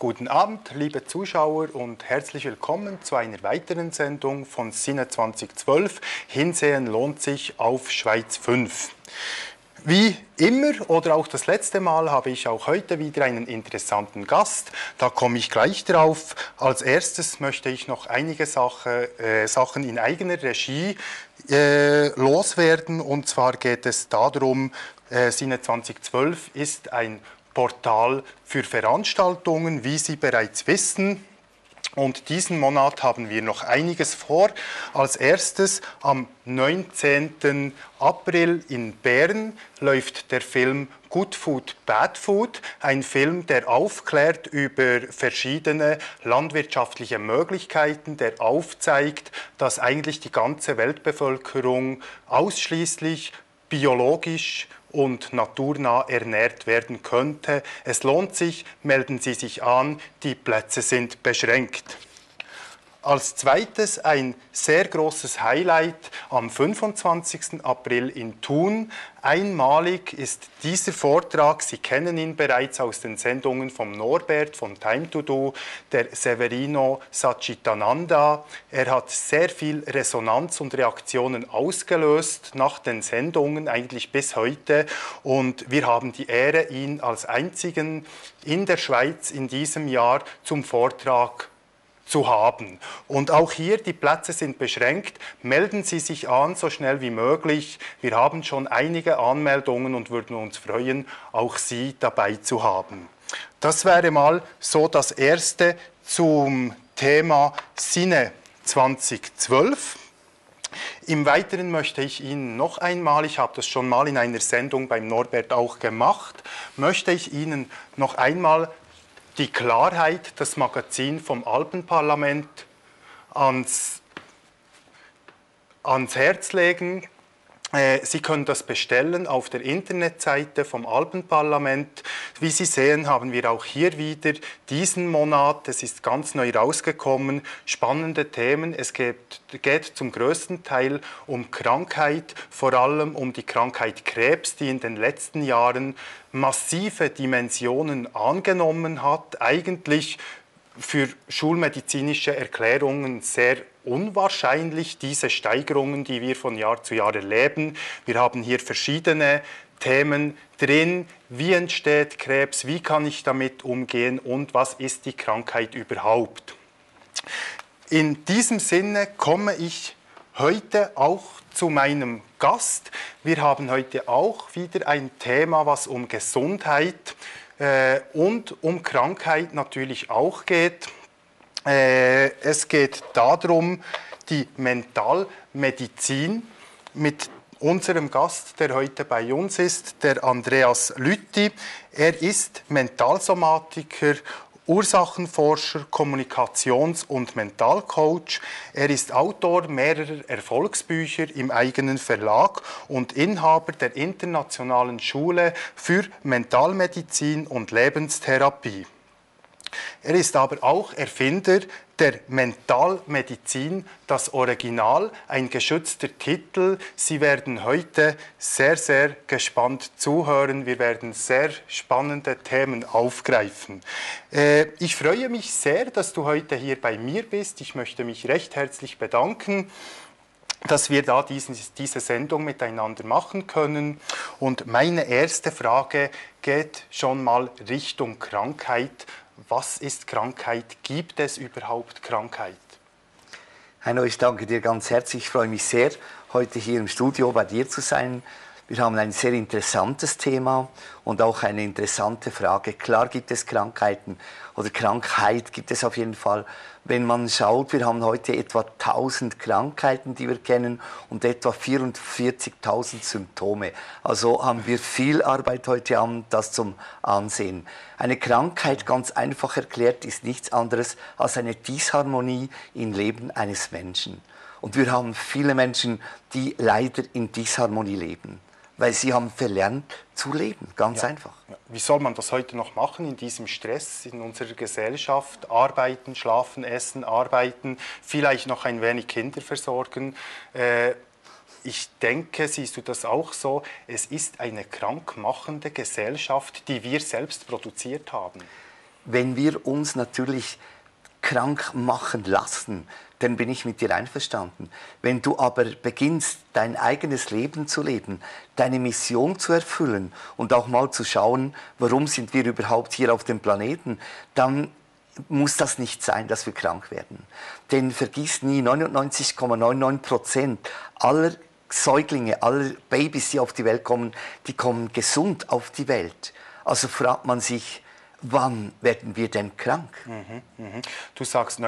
Guten Abend, liebe Zuschauer, und herzlich willkommen zu einer weiteren Sendung von Cine 2012. Hinsehen lohnt sich auf Schweiz 5. Wie immer oder auch das letzte Mal habe ich auch heute wieder einen interessanten Gast. Da komme ich gleich drauf. Als erstes möchte ich noch einige Sachen in eigener Regie loswerden. Und zwar geht es darum, Cine 2012 ist ein Portal für Veranstaltungen, wie Sie bereits wissen. Und diesen Monat haben wir noch einiges vor. Als erstes am 19. April in Bern läuft der Film Good Food, Bad Food, ein Film, der aufklärt über verschiedene landwirtschaftliche Möglichkeiten, der aufzeigt, dass eigentlich die ganze Weltbevölkerung ausschließlich biologisch und naturnah ernährt werden könnte. Es lohnt sich, melden Sie sich an, die Plätze sind beschränkt. Als zweites ein sehr großes Highlight am 25. April in Thun. Einmalig ist dieser Vortrag, Sie kennen ihn bereits aus den Sendungen vom Norbert, von Time to Do, der Severino Satchitananda. Er hat sehr viel Resonanz und Reaktionen ausgelöst nach den Sendungen, eigentlich bis heute. Und wir haben die Ehre, ihn als einzigen in der Schweiz in diesem Jahr zum Vortrag zu haben. Und auch hier, die Plätze sind beschränkt. Melden Sie sich an, so schnell wie möglich. Wir haben schon einige Anmeldungen und würden uns freuen, auch Sie dabei zu haben. Das wäre mal so das Erste zum Thema Cine 2012. Im Weiteren möchte ich Ihnen noch einmal, ich habe das schon mal in einer Sendung beim Norbert auch gemacht, möchte ich Ihnen noch einmal die Klarheit, das Magazin vom Alpenparlament ans Herz legen. Sie können das bestellen auf der Internetseite vom Alpenparlament. Wie Sie sehen, haben wir auch hier wieder diesen Monat, es ist ganz neu rausgekommen, spannende Themen. Es geht zum größten Teil um Krankheit, vor allem um die Krankheit Krebs, die in den letzten Jahren massive Dimensionen angenommen hat, eigentlich für schulmedizinische Erklärungen sehr unwahrscheinlich, diese Steigerungen, die wir von Jahr zu Jahr erleben. Wir haben hier verschiedene Themen drin. Wie entsteht Krebs? Wie kann ich damit umgehen? Und was ist die Krankheit überhaupt? In diesem Sinne komme ich heute auch zu meinem Gast. Wir haben heute auch wieder ein Thema, was um Gesundheit und um Krankheit natürlich auch geht. Es geht darum, die Mentalmedizin mit unserem Gast, der heute bei uns ist, der Andreas Lüthi. Er ist Mentalsomatiker, Ursachenforscher, Kommunikations- und Mentalcoach. Er ist Autor mehrerer Erfolgsbücher im eigenen Verlag und Inhaber der Internationalen Schule für Mentalmedizin und Lebenstherapie. Er ist aber auch Erfinder der Mentalmedizin, das Original, ein geschützter Titel. Sie werden heute sehr, sehr gespannt zuhören. Wir werden sehr spannende Themen aufgreifen. Ich freue mich sehr, dass du heute hier bei mir bist. Ich möchte mich recht herzlich bedanken, dass wir da diese Sendung miteinander machen können. Und meine erste Frage geht schon mal Richtung Krankheit. Was ist Krankheit? Gibt es überhaupt Krankheit? Heino, ich danke dir ganz herzlich. Ich freue mich sehr, heute hier im Studio bei dir zu sein. Wir haben ein sehr interessantes Thema und auch eine interessante Frage. Klar gibt es Krankheiten oder Krankheit gibt es auf jeden Fall. Wenn man schaut, wir haben heute etwa 1000 Krankheiten, die wir kennen und etwa 44.000 Symptome. Also haben wir viel Arbeit heute Abend, das zum Ansehen. Eine Krankheit, ganz einfach erklärt, ist nichts anderes als eine Disharmonie im Leben eines Menschen. Und wir haben viele Menschen, die leider in Disharmonie leben. Weil sie haben verlernt zu leben, ganz einfach. Wie soll man das heute noch machen in diesem Stress in unserer Gesellschaft? Arbeiten, schlafen, essen, arbeiten, vielleicht noch ein wenig Kinder versorgen. Ich denke, siehst du das auch so? Es ist eine krankmachende Gesellschaft, die wir selbst produziert haben. wenn wir uns natürlich krank machen lassen, dann bin ich mit dir einverstanden. Wenn du aber beginnst, dein eigenes Leben zu leben, deine Mission zu erfüllen und auch mal zu schauen, warum sind wir überhaupt hier auf dem Planeten, dann muss das nicht sein, dass wir krank werden. Denn vergiss nie, 99,99% aller Säuglinge, aller Babys, die auf die Welt kommen, die kommen gesund auf die Welt. Also fragt man sich, wann werden wir denn krank? Du sagst,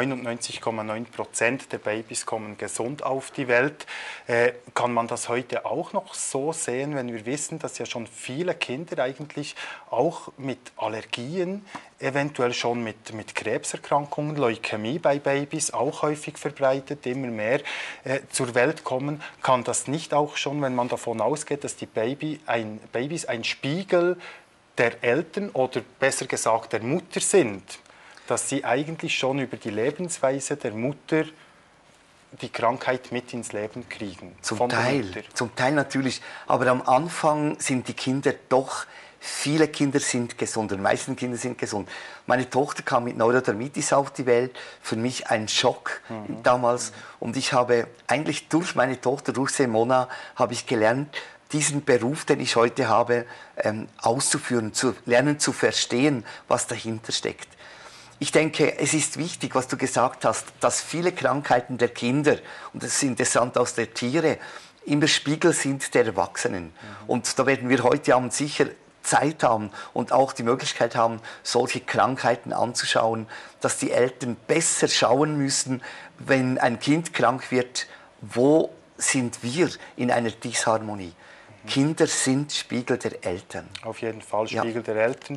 99,9% der Babys kommen gesund auf die Welt. Kann man das heute auch noch so sehen, wenn wir wissen, dass ja schon viele Kinder eigentlich auch mit Allergien, eventuell schon mit Krebserkrankungen, Leukämie bei Babys auch häufig verbreitet, immer mehr zur Welt kommen? Kann das nicht auch schon, wenn man davon ausgeht, dass die Babys ein Spiegel der Eltern oder besser gesagt der Mutter sind, dass sie eigentlich schon über die Lebensweise der Mutter die Krankheit mit ins Leben kriegen? Zum Teil natürlich, aber am Anfang sind die Kinder doch, viele Kinder sind gesund, die meisten Kinder sind gesund. Meine Tochter kam mit Neurodermitis auf die Welt, für mich ein Schock damals, und ich habe eigentlich durch meine Tochter, durch Simona, habe ich gelernt, diesen Beruf, den ich heute habe, auszuführen, zu lernen, zu verstehen, was dahinter steckt. Ich denke, es ist wichtig, was du gesagt hast, dass viele Krankheiten der Kinder, und das ist interessant aus der Tiere, immer Spiegel sind der Erwachsenen. Und da werden wir heute Abend sicher Zeit haben und auch die Möglichkeit haben, solche Krankheiten anzuschauen, dass die Eltern besser schauen müssen, wenn ein Kind krank wird, wo sind wir in einer Disharmonie? Kinder sind Spiegel der Eltern. Auf jeden Fall Spiegel der Eltern,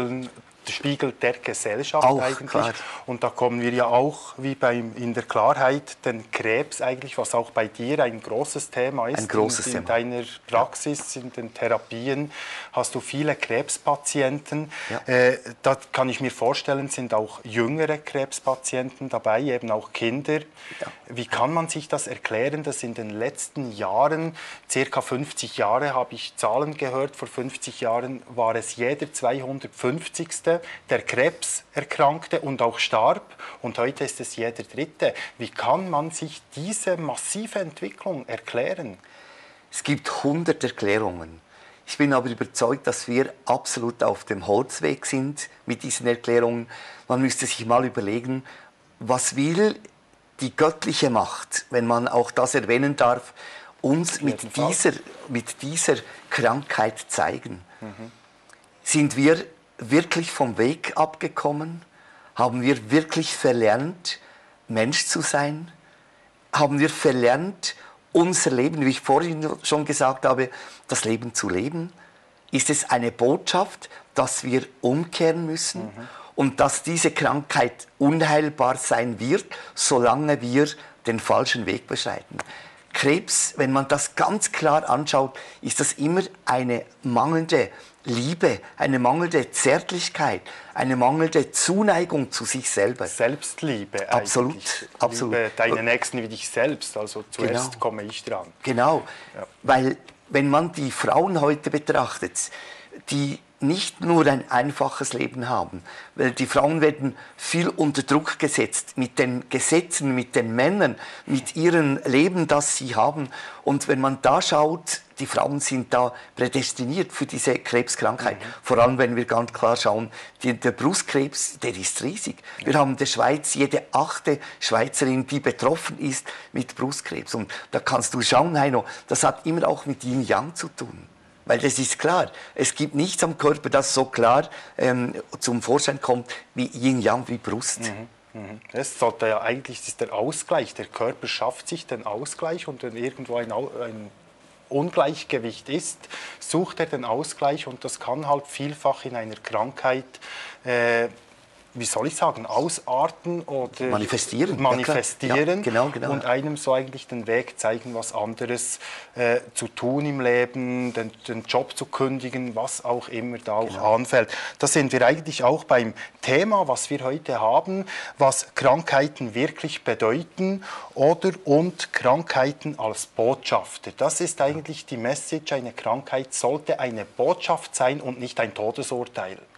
Spiegel der Gesellschaft auch, eigentlich. Klar. Und da kommen wir ja auch, wie in der Klarheit, den Krebs eigentlich, was auch bei dir ein großes Thema ist. Ein großes Thema. In deiner Praxis, in den Therapien hast du viele Krebspatienten. Ja. Da kann ich mir vorstellen, sind auch jüngere Krebspatienten dabei, eben auch Kinder. Ja. Wie kann man sich das erklären, dass in den letzten Jahren, circa 50 Jahre habe ich Zahlen gehört, vor 50 Jahren war es jeder 250. Der Krebs erkrankte und auch starb, und heute ist es jeder Dritte. Wie kann man sich diese massive Entwicklung erklären? Es gibt 100 Erklärungen. Ich bin aber überzeugt, dass wir absolut auf dem Holzweg sind mit diesen Erklärungen. Man müsste sich mal überlegen, was will die göttliche Macht, wenn man auch das erwähnen darf, uns mit dieser Krankheit zeigen. Sind wir wirklich vom Weg abgekommen? Haben wir wirklich verlernt, Mensch zu sein? Haben wir verlernt, unser Leben, wie ich vorhin schon gesagt habe, das Leben zu leben? Ist es eine Botschaft, dass wir umkehren müssen und dass diese Krankheit unheilbar sein wird, solange wir den falschen Weg beschreiten? Krebs, wenn man das ganz klar anschaut, ist das immer eine mangelnde Liebe, eine mangelnde Zärtlichkeit, eine mangelnde Zuneigung zu sich selber. Selbstliebe absolut, eigentlich. Absolut. Liebe deine Nächsten wie dich selbst, also zuerst komme ich dran. Genau, weil wenn man die Frauen heute betrachtet, die nicht nur ein einfaches Leben haben, weil die Frauen werden viel unter Druck gesetzt mit den Gesetzen, mit den Männern, mit ihrem Leben, das sie haben. Und wenn man da schaut, die Frauen sind da prädestiniert für diese Krebskrankheit. Vor allem, wenn wir ganz klar schauen, der Brustkrebs, der ist riesig. Wir haben in der Schweiz jede 8. Schweizerin, die betroffen ist mit Brustkrebs. Und da kannst du schauen, Heino, das hat immer auch mit Yin-Yang zu tun. Weil das ist klar, es gibt nichts am Körper, das so klar zum Vorschein kommt wie Yin-Yang, wie Brust. Es sollte ja eigentlich, das ist der Ausgleich, der Körper schafft sich den Ausgleich, und wenn irgendwo ein Ungleichgewicht ist, sucht er den Ausgleich, und das kann halt vielfach in einer Krankheit wie soll ich sagen, ausarten oder manifestieren ja, genau. Und einem so eigentlich den Weg zeigen, was anderes zu tun im Leben, den Job zu kündigen, was auch immer da auch anfällt. Da sind wir eigentlich auch beim Thema, was wir heute haben, was Krankheiten wirklich bedeuten und Krankheiten als Botschafter. Das ist eigentlich die Message, eine Krankheit sollte eine Botschaft sein und nicht ein Todesurteil.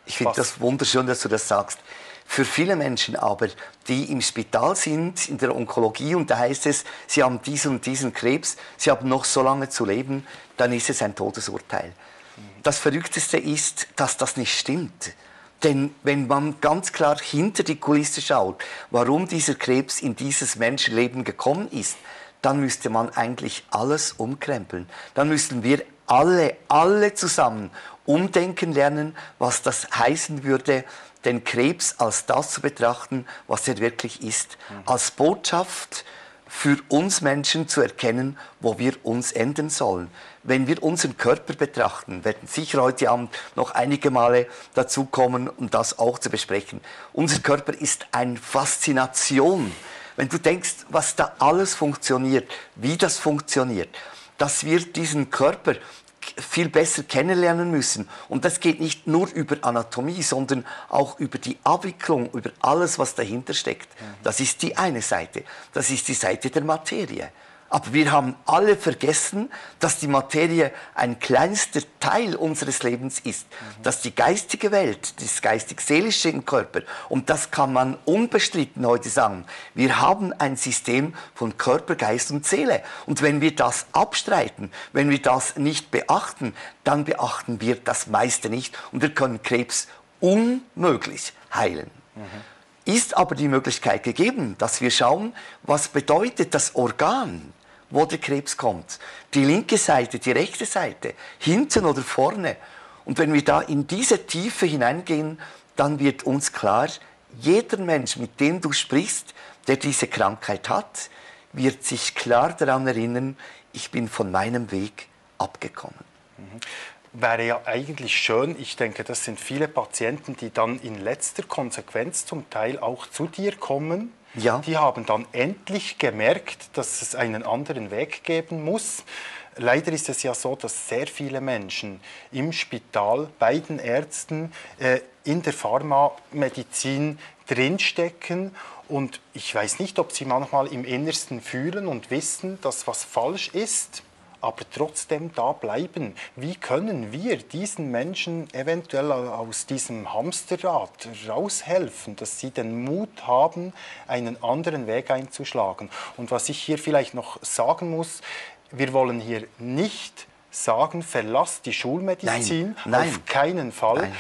Ich finde das wunderschön, dass du das sagst. Für viele Menschen aber, die im Spital sind, in der Onkologie, und da heißt es, sie haben diesen und diesen Krebs, sie haben noch so lange zu leben, dann ist es ein Todesurteil. Das Verrückteste ist, dass das nicht stimmt. Denn wenn man ganz klar hinter die Kulisse schaut, warum dieser Krebs in dieses Menschenleben gekommen ist, dann müsste man eigentlich alles umkrempeln. Dann müssten wir alle zusammen umdenken lernen, was das heißen würde, den Krebs als das zu betrachten, was er wirklich ist. Als Botschaft für uns Menschen zu erkennen, wo wir uns enden sollen. Wenn wir unseren Körper betrachten, werden sicher heute Abend noch einige Male dazu kommen, um das auch zu besprechen. Unser Körper ist eine Faszination. Wenn du denkst, was da alles funktioniert, wie das funktioniert, dass wir diesen Körper viel besser kennenlernen müssen. Und das geht nicht nur über Anatomie, sondern auch über die Abwicklung, über alles, was dahinter steckt. Das ist die eine Seite. Das ist die Seite der Materie. Aber wir haben alle vergessen, dass die Materie ein kleinster Teil unseres Lebens ist. Dass die geistige Welt, das geistig-seelische im Körper, und das kann man unbestritten heute sagen, wir haben ein System von Körper, Geist und Seele. Und wenn wir das abstreiten, wenn wir das nicht beachten, dann beachten wir das meiste nicht und wir können Krebs unmöglich heilen. Ist aber die Möglichkeit gegeben, dass wir schauen, was bedeutet das Organ, wo der Krebs kommt. Die linke Seite, die rechte Seite, hinten oder vorne. Und wenn wir da in diese Tiefe hineingehen, dann wird uns klar, jeder Mensch, mit dem du sprichst, der diese Krankheit hat, wird sich klar daran erinnern, ich bin von meinem Weg abgekommen. Wäre ja eigentlich schön, ich denke, das sind viele Patienten, die dann in letzter Konsequenz zum Teil auch zu dir kommen. Ja. Die haben dann endlich gemerkt, dass es einen anderen Weg geben muss. Leider ist es ja so, dass sehr viele Menschen im Spital, bei den Ärzten, in der Pharmamedizin drinstecken. Und ich weiß nicht, ob sie manchmal im Innersten fühlen und wissen, dass was falsch ist, aber trotzdem da bleiben. Wie können wir diesen Menschen eventuell aus diesem Hamsterrad raushelfen, dass sie den Mut haben, einen anderen Weg einzuschlagen? Und was ich hier vielleicht noch sagen muss, wir wollen hier nicht sagen, verlass die Schulmedizin, Nein. auf keinen Fall.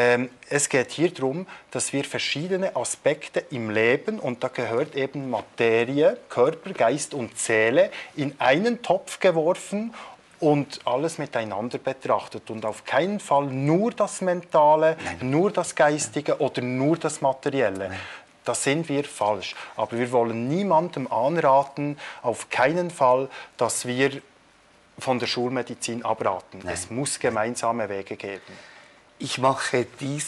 Es geht hier darum, dass wir verschiedene Aspekte im Leben, und da gehört eben Materie, Körper, Geist und Seele, in einen Topf geworfen und alles miteinander betrachtet. Und auf keinen Fall nur das Mentale, nur das Geistige oder nur das Materielle. Da sind wir falsch. Aber wir wollen niemandem anraten, auf keinen Fall, dass wir von der Schulmedizin abraten. Es muss gemeinsame Wege geben. Ich mache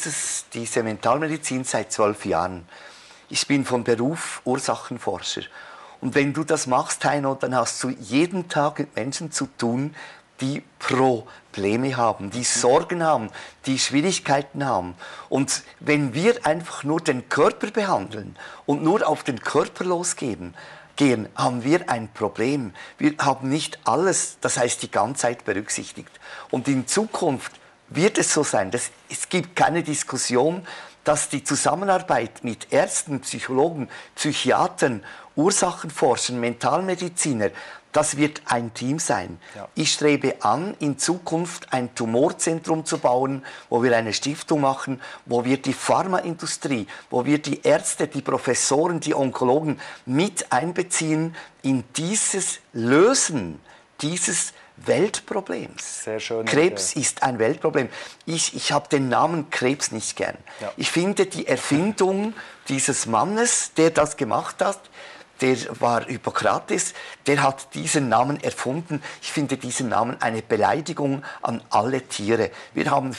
diese Mentalmedizin seit 12 Jahren. Ich bin von Beruf Ursachenforscher. Und wenn du das machst, Heino, dann hast du jeden Tag mit Menschen zu tun, die Probleme haben, die Sorgen haben, die Schwierigkeiten haben. Und wenn wir einfach nur den Körper behandeln und nur auf den Körper losgehen, haben wir ein Problem. Wir haben nicht alles, das heißt die Ganzheit berücksichtigt. Und in Zukunft wird es so sein, es gibt keine Diskussion, dass die Zusammenarbeit mit Ärzten, Psychologen, Psychiatern, Ursachenforschern, Mentalmediziner, das wird ein Team sein. Ja. Ich strebe an, in Zukunft ein Tumorzentrum zu bauen, wo wir eine Stiftung machen, wo wir die Pharmaindustrie, wo wir die Ärzte, die Professoren, die Onkologen mit einbeziehen in dieses Lösen dieses Weltproblems. Sehr schön. Krebs ist ein Weltproblem. Ich habe den Namen Krebs nicht gern. Ja. Ich finde die Erfindung dieses Mannes, der das gemacht hat, der war Hippokrates, der hat diesen Namen erfunden. Ich finde diesen Namen eine Beleidigung an alle Tiere. Wir haben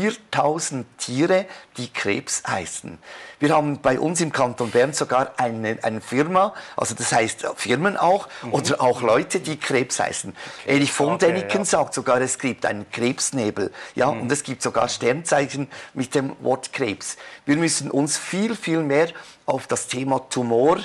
4000 Tiere, die Krebs heißen. Wir haben bei uns im Kanton Bern sogar eine Firma, also das heißt Firmen auch, oder auch Leute, die Krebs heißen. Erich von Däniken sagt sogar, es gibt einen Krebsnebel. Ja, und es gibt sogar Sternzeichen mit dem Wort Krebs. Wir müssen uns viel, viel mehr auf das Thema Tumor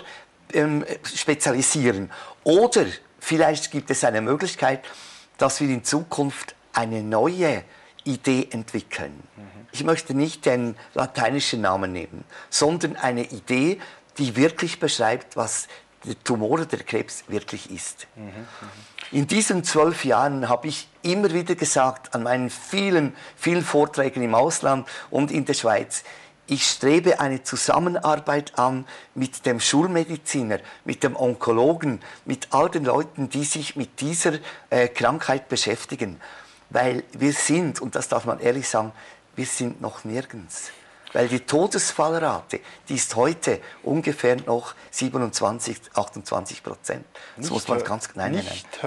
spezialisieren. Oder vielleicht gibt es eine Möglichkeit, dass wir in Zukunft eine neue Idee entwickeln. Ich möchte nicht den lateinischen Namen nehmen, sondern eine Idee, die wirklich beschreibt, was der Tumor oder der Krebs wirklich ist. In diesen 12 Jahren habe ich immer wieder gesagt, an meinen vielen Vorträgen im Ausland und in der Schweiz, ich strebe eine Zusammenarbeit an mit dem Schulmediziner, mit dem Onkologen, mit all den Leuten, die sich mit dieser Krankheit beschäftigen. Weil wir sind, und das darf man ehrlich sagen, wir sind noch nirgends. Weil die Todesfallrate, die ist heute ungefähr noch 27-28%. Das muss man ganz, nein,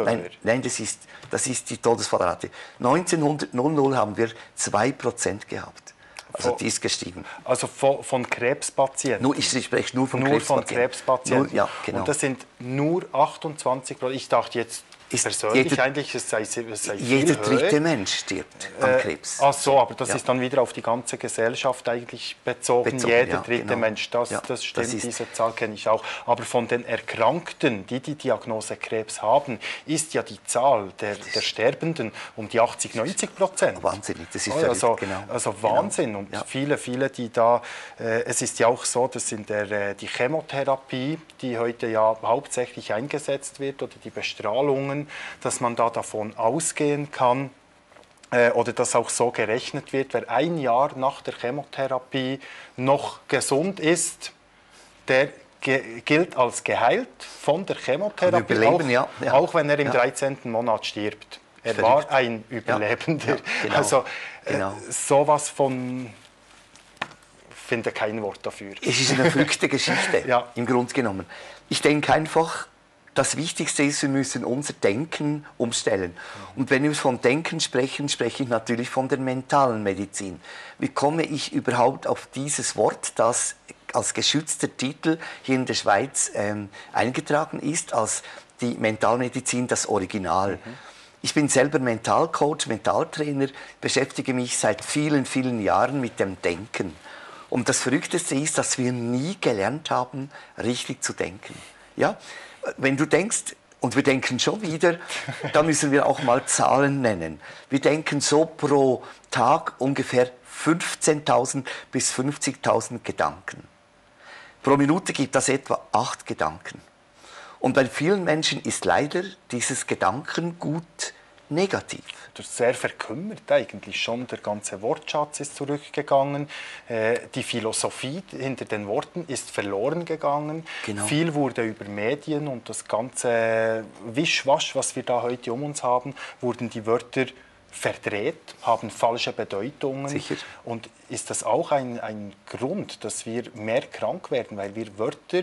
das ist die Todesfallrate. 1900 haben wir 2% gehabt. Also die ist gestiegen. Also von Krebspatienten? Ich spreche nur von Krebspatienten. Ja, genau. Und das sind nur 28%. Ich dachte jetzt persönlich eigentlich, es sei jeder dritte Mensch stirbt an Krebs. Ach so, aber das ist dann wieder auf die ganze Gesellschaft eigentlich bezogen. Jeder dritte Mensch, das stimmt, diese Zahl kenne ich auch. Aber von den Erkrankten, die die Diagnose Krebs haben, ist ja die Zahl der Sterbenden um die 80-90%. Wahnsinnig, das ist verrückt, genau. Also Wahnsinn. Und viele, die da, es ist ja auch so, dass die Chemotherapie, die heute ja hauptsächlich eingesetzt wird, oder die Bestrahlungen, dass man da davon ausgehen kann oder dass auch so gerechnet wird, wer ein Jahr nach der Chemotherapie noch gesund ist, der gilt als geheilt von der Chemotherapie, auch wenn er im 13. Monat stirbt. Er war ein Überlebender. Genau. Also sowas von, ich finde kein Wort dafür. Es ist eine verrückte Geschichte, im Grunde genommen. Ich denke einfach, das Wichtigste ist, wir müssen unser Denken umstellen. Und wenn wir von Denken sprechen, spreche ich natürlich von der mentalen Medizin. Wie komme ich überhaupt auf dieses Wort, das als geschützter Titel hier in der Schweiz eingetragen ist, als die Mentalmedizin, das Original? Ich bin selber Mentalcoach, Mentaltrainer, beschäftige mich seit vielen Jahren mit dem Denken. Und das Verrückteste ist, dass wir nie gelernt haben, richtig zu denken. Ja? Wenn du denkst, und wir denken schon wieder, da müssen wir auch mal Zahlen nennen. Wir denken so pro Tag ungefähr 15.000 bis 50.000 Gedanken. Pro Minute gibt das etwa 8 Gedanken. Und bei vielen Menschen ist leider dieses Gedankengut negativ. Das ist sehr verkümmert eigentlich schon. Der ganze Wortschatz ist zurückgegangen. Die Philosophie hinter den Worten ist verloren gegangen. Genau. Viel wurde über Medien und das ganze Wischwasch, was wir da heute um uns haben, wurden die Wörter verdreht, haben falsche Bedeutungen. Sicher. Und ist das auch ein Grund, dass wir mehr krank werden, weil wir Wörter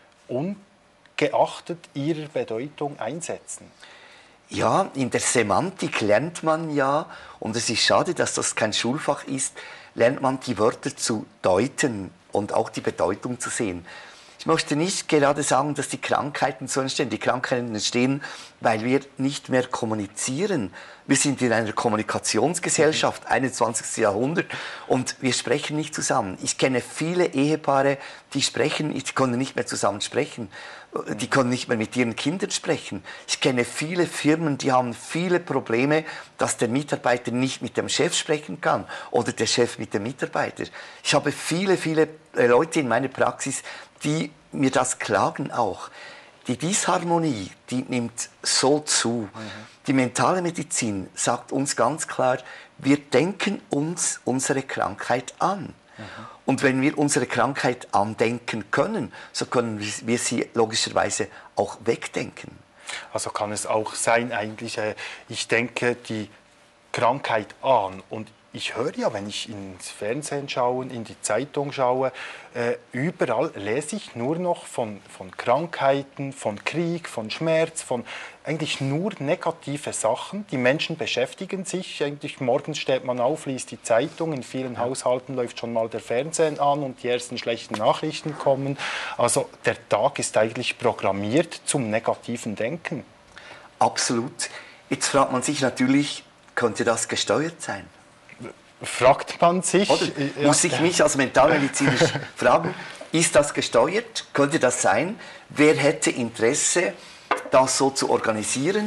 ungeachtet ihrer Bedeutung einsetzen? Ja, in der Semantik lernt man ja, und es ist schade, dass das kein Schulfach ist, lernt man die Wörter zu deuten und auch die Bedeutung zu sehen. Ich möchte nicht gerade sagen, dass die Krankheiten so entstehen. Die Krankheiten entstehen, weil wir nicht mehr kommunizieren. Wir sind in einer Kommunikationsgesellschaft, 21. Jahrhundert, und wir sprechen nicht zusammen. Ich kenne viele Ehepaare, die können nicht mehr zusammen sprechen. Die können nicht mehr mit ihren Kindern sprechen. Ich kenne viele Firmen, die haben viele Probleme, dass der Mitarbeiter nicht mit dem Chef sprechen kann oder der Chef mit dem Mitarbeiter. Ich habe viele Leute in meiner Praxis, die mir das klagen auch. Die Disharmonie, die nimmt so zu. Die mentale Medizin sagt uns ganz klar, wir denken uns unsere Krankheit an. Und wenn wir unsere Krankheit andenken können, so können wir sie logischerweise auch wegdenken. Also kann es auch sein, eigentlich, ich denke die Krankheit an und ich höre ja, wenn ich ins Fernsehen schaue, in die Zeitung schaue, überall lese ich nur noch von Krankheiten, von Krieg, von Schmerz, von eigentlich nur negative Sachen. Die Menschen beschäftigen sich. Eigentlich morgens steht man auf, liest die Zeitung. In vielen Haushalten läuft schon mal der Fernsehen an und die ersten schlechten Nachrichten kommen. Also der Tag ist eigentlich programmiert zum negativen Denken. Absolut. Jetzt fragt man sich natürlich, könnte das gesteuert sein? Fragt man sich. Oder muss ich mich als Mentalmediziner fragen, ist das gesteuert? Könnte das sein? Wer hätte Interesse, das so zu organisieren?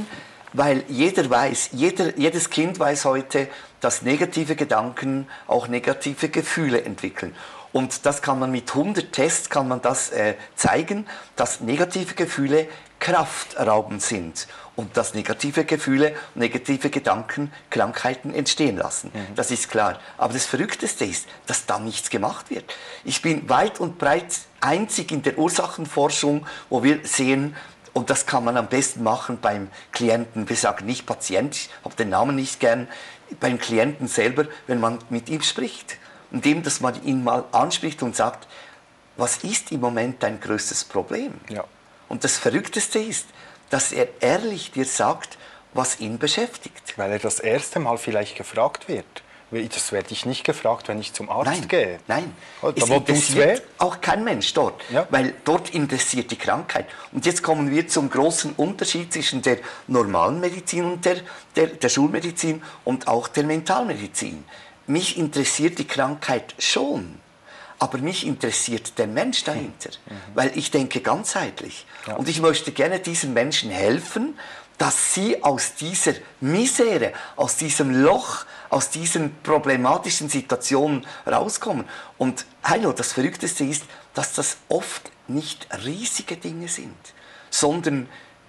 Weil jeder weiß, jedes Kind weiß heute, dass negative Gedanken auch negative Gefühle entwickeln. Und das kann man mit 100 Tests kann man das zeigen, dass negative Gefühle kraftraubend sind und dass negative Gefühle, negative Gedanken Krankheiten entstehen lassen. Das ist klar. Aber das Verrückteste ist, dass da nichts gemacht wird. Ich bin weit und breit einzig in der Ursachenforschung, wo wir sehen, und das kann man am besten machen beim Klienten, wir sagen nicht Patient, ich habe den Namen nicht gern, beim Klienten selber, wenn man mit ihm spricht. Indem, dass man ihn mal anspricht und sagt, was ist im Moment dein größtes Problem? Ja. Und das Verrückteste ist, dass er ehrlich dir sagt, was ihn beschäftigt. Weil er das erste Mal vielleicht gefragt wird. Das werde ich nicht gefragt, wenn ich zum Arzt gehe. Nein, es interessiert auch kein Mensch dort, weil dort interessiert die Krankheit. Und jetzt kommen wir zum großen Unterschied zwischen der normalen Medizin und der Schulmedizin und auch der Mentalmedizin. Mich interessiert die Krankheit schon, aber mich interessiert der Mensch dahinter, weil ich denke ganzheitlich. Ja. Und ich möchte gerne diesen Menschen helfen, dass sie aus dieser Misere, aus diesem Loch, aus diesen problematischen Situationen rauskommen. Und Heino, das Verrückteste ist, dass das oft nicht riesige Dinge sind, sondern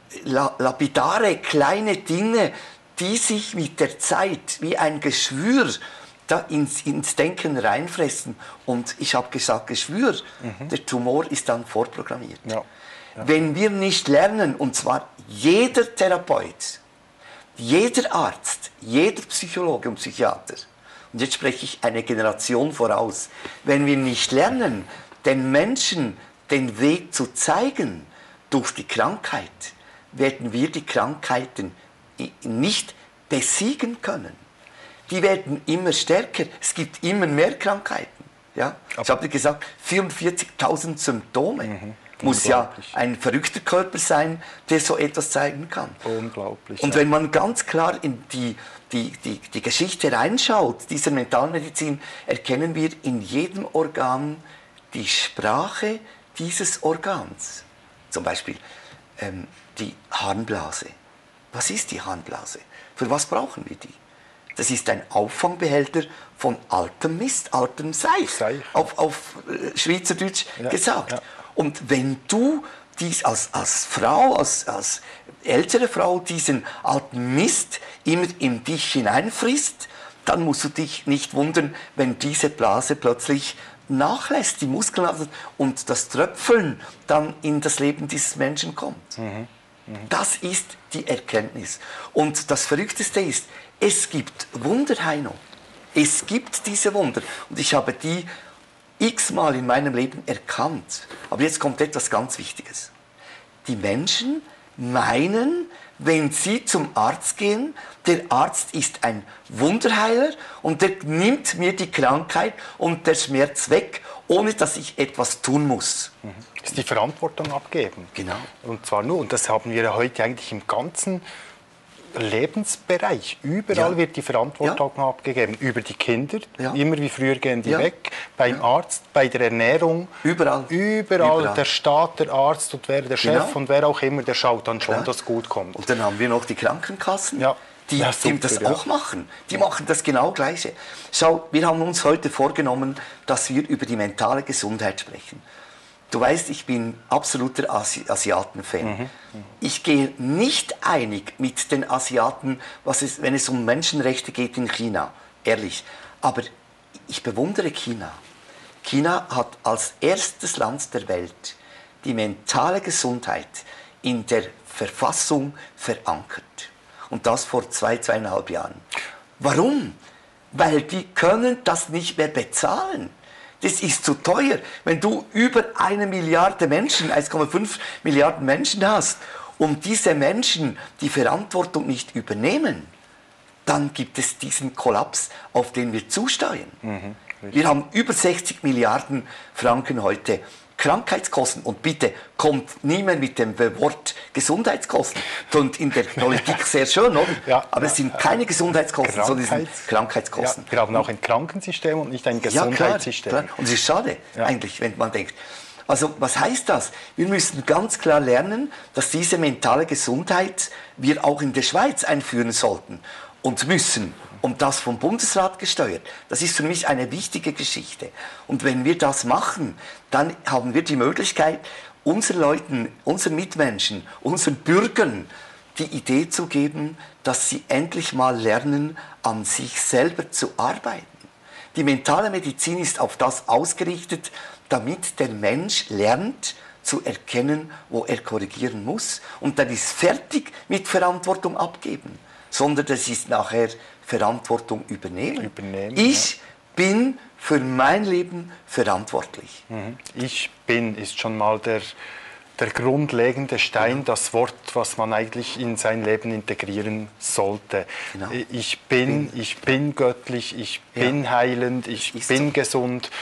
lapidare kleine Dinge, die sich mit der Zeit wie ein Geschwür da ins Denken reinfressen. Und ich habe gesagt, Geschwür, der Tumor ist dann vorprogrammiert. Ja. Ja. Wenn wir nicht lernen, und zwar jeder Therapeut, jeder Arzt, jeder Psychologe und Psychiater, und jetzt spreche ich eine Generation voraus, wenn wir nicht lernen, den Menschen den Weg zu zeigen durch die Krankheit, werden wir die Krankheiten nicht besiegen können. Die werden immer stärker, es gibt immer mehr Krankheiten. Ja? Ich habe dir gesagt, 44.000 Symptome. Muss ja ein verrückter Körper sein, der so etwas zeigen kann. Unglaublich. Und wenn man ganz klar in die Geschichte reinschaut, dieser Mentalmedizin, erkennen wir in jedem Organ die Sprache dieses Organs. Zum Beispiel die Harnblase. Was ist die Harnblase? Für was brauchen wir die? Das ist ein Auffangbehälter von altem Mist, altem Seich. Auf Schweizerdeutsch gesagt. Ja. Und wenn du dies als Frau, als ältere Frau diesen alten Mist immer in dich hineinfrisst, dann musst du dich nicht wundern, wenn diese Blase plötzlich nachlässt, die Muskeln und das Tröpfeln dann in das Leben dieses Menschen kommt. Das ist die Erkenntnis. Und das Verrückteste ist, es gibt Wunder, Heino. Es gibt diese Wunder. Und ich habe die x-mal in meinem Leben erkannt. Aber jetzt kommt etwas ganz Wichtiges. Die Menschen meinen, wenn sie zum Arzt gehen, der Arzt ist ein Wunderheiler und der nimmt mir die Krankheit und der Schmerz weg, ohne dass ich etwas tun muss. Das ist die Verantwortung abgeben. Genau. Und zwar nur, und das haben wir heute eigentlich im ganzen Lebensbereich. Überall wird die Verantwortung abgegeben. Über die Kinder, immer wie früher gehen die weg. Beim Arzt, bei der Ernährung. Überall. Der Staat, der Arzt und wer der Chef und wer auch immer, der schaut dann schon, dass es gut kommt. Und dann haben wir noch die Krankenkassen, die das auch machen. Die machen das genau Gleiche. Schau, wir haben uns heute vorgenommen, dass wir über die mentale Gesundheit sprechen. Du weißt, ich bin absoluter Asiaten-Fan. Ich gehe nicht einig mit den Asiaten, wenn es um Menschenrechte geht in China. Ehrlich. Aber ich bewundere China. China hat als erstes Land der Welt die mentale Gesundheit in der Verfassung verankert. Und das vor 2,5 Jahren. Warum? Weil die können das nicht mehr bezahlen. Das ist zu teuer. Wenn du über 1 Milliarde Menschen, 1,5 Milliarden Menschen hast und diese Menschen die Verantwortung nicht übernehmen, dann gibt es diesen Kollaps, auf den wir zusteuern. Wir haben über 60 Milliarden Franken heute Krankheitskosten. Und bitte kommt niemand mit dem Wort Gesundheitskosten. Und in der Politik sehr schön, oder? Aber es sind keine Gesundheitskosten, sondern es sind Krankheitskosten. Wir haben auch ein Krankensystem und nicht ein Gesundheitssystem. Klar. Und es ist schade, eigentlich, wenn man denkt. Also was heißt das? Wir müssen ganz klar lernen, dass diese mentale Gesundheit wir auch in der Schweiz einführen sollten und müssen. Und das vom Bundesrat gesteuert. Das ist für mich eine wichtige Geschichte. Und wenn wir das machen, dann haben wir die Möglichkeit, unseren Leuten, unseren Mitmenschen, unseren Bürgern die Idee zu geben, dass sie endlich mal lernen, an sich selber zu arbeiten. Die mentale Medizin ist auf das ausgerichtet, damit der Mensch lernt, zu erkennen, wo er korrigieren muss. Und dann ist fertig mit Verantwortung abgeben, sondern das ist nachher Verantwortung übernehmen. Ich bin für mein Leben verantwortlich. Ich bin ist schon mal der grundlegende Stein, das Wort, was man eigentlich in sein Leben integrieren sollte. Genau. Ich bin göttlich, ich bin heilend, ich bin so gesund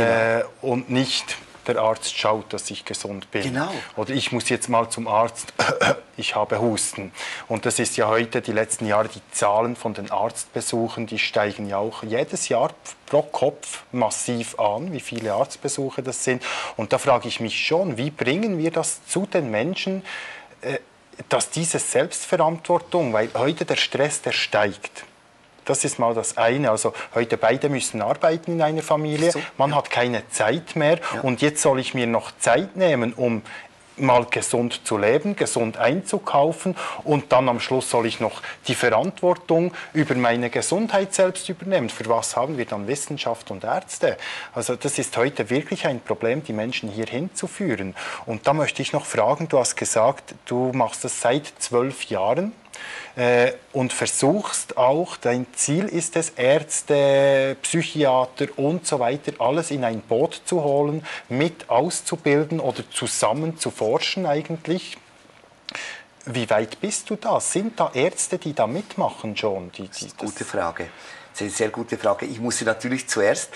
und nicht der Arzt schaut, dass ich gesund bin. Genau. Oder ich muss jetzt mal zum Arzt, ich habe Husten. Und das ist ja heute, die letzten Jahre, die Zahlen von den Arztbesuchen, die steigen ja auch jedes Jahr pro Kopf massiv an, wie viele Arztbesuche das sind. Und da frage ich mich schon, wie bringen wir das zu den Menschen, dass diese Selbstverantwortung, weil heute der Stress, der steigt. Das ist mal das eine. Also heute beide müssen arbeiten in einer Familie. So, man hat keine Zeit mehr. Ja. Und jetzt soll ich mir noch Zeit nehmen, um mal gesund zu leben, gesund einzukaufen. Und dann am Schluss soll ich noch die Verantwortung über meine Gesundheit selbst übernehmen. Für was haben wir dann Wissenschaft und Ärzte? Also das ist heute wirklich ein Problem, die Menschen hier hinzuführen. Und da möchte ich noch fragen, du hast gesagt, du machst das seit 12 Jahren. Und versuchst auch, dein Ziel ist es, Ärzte, Psychiater und so weiter, alles in ein Boot zu holen, mit auszubilden oder zusammen zu forschen eigentlich. Wie weit bist du da? Sind da Ärzte, die da mitmachen schon? Das ist eine gute Frage. Das ist eine sehr gute Frage. Ich musste natürlich zuerst,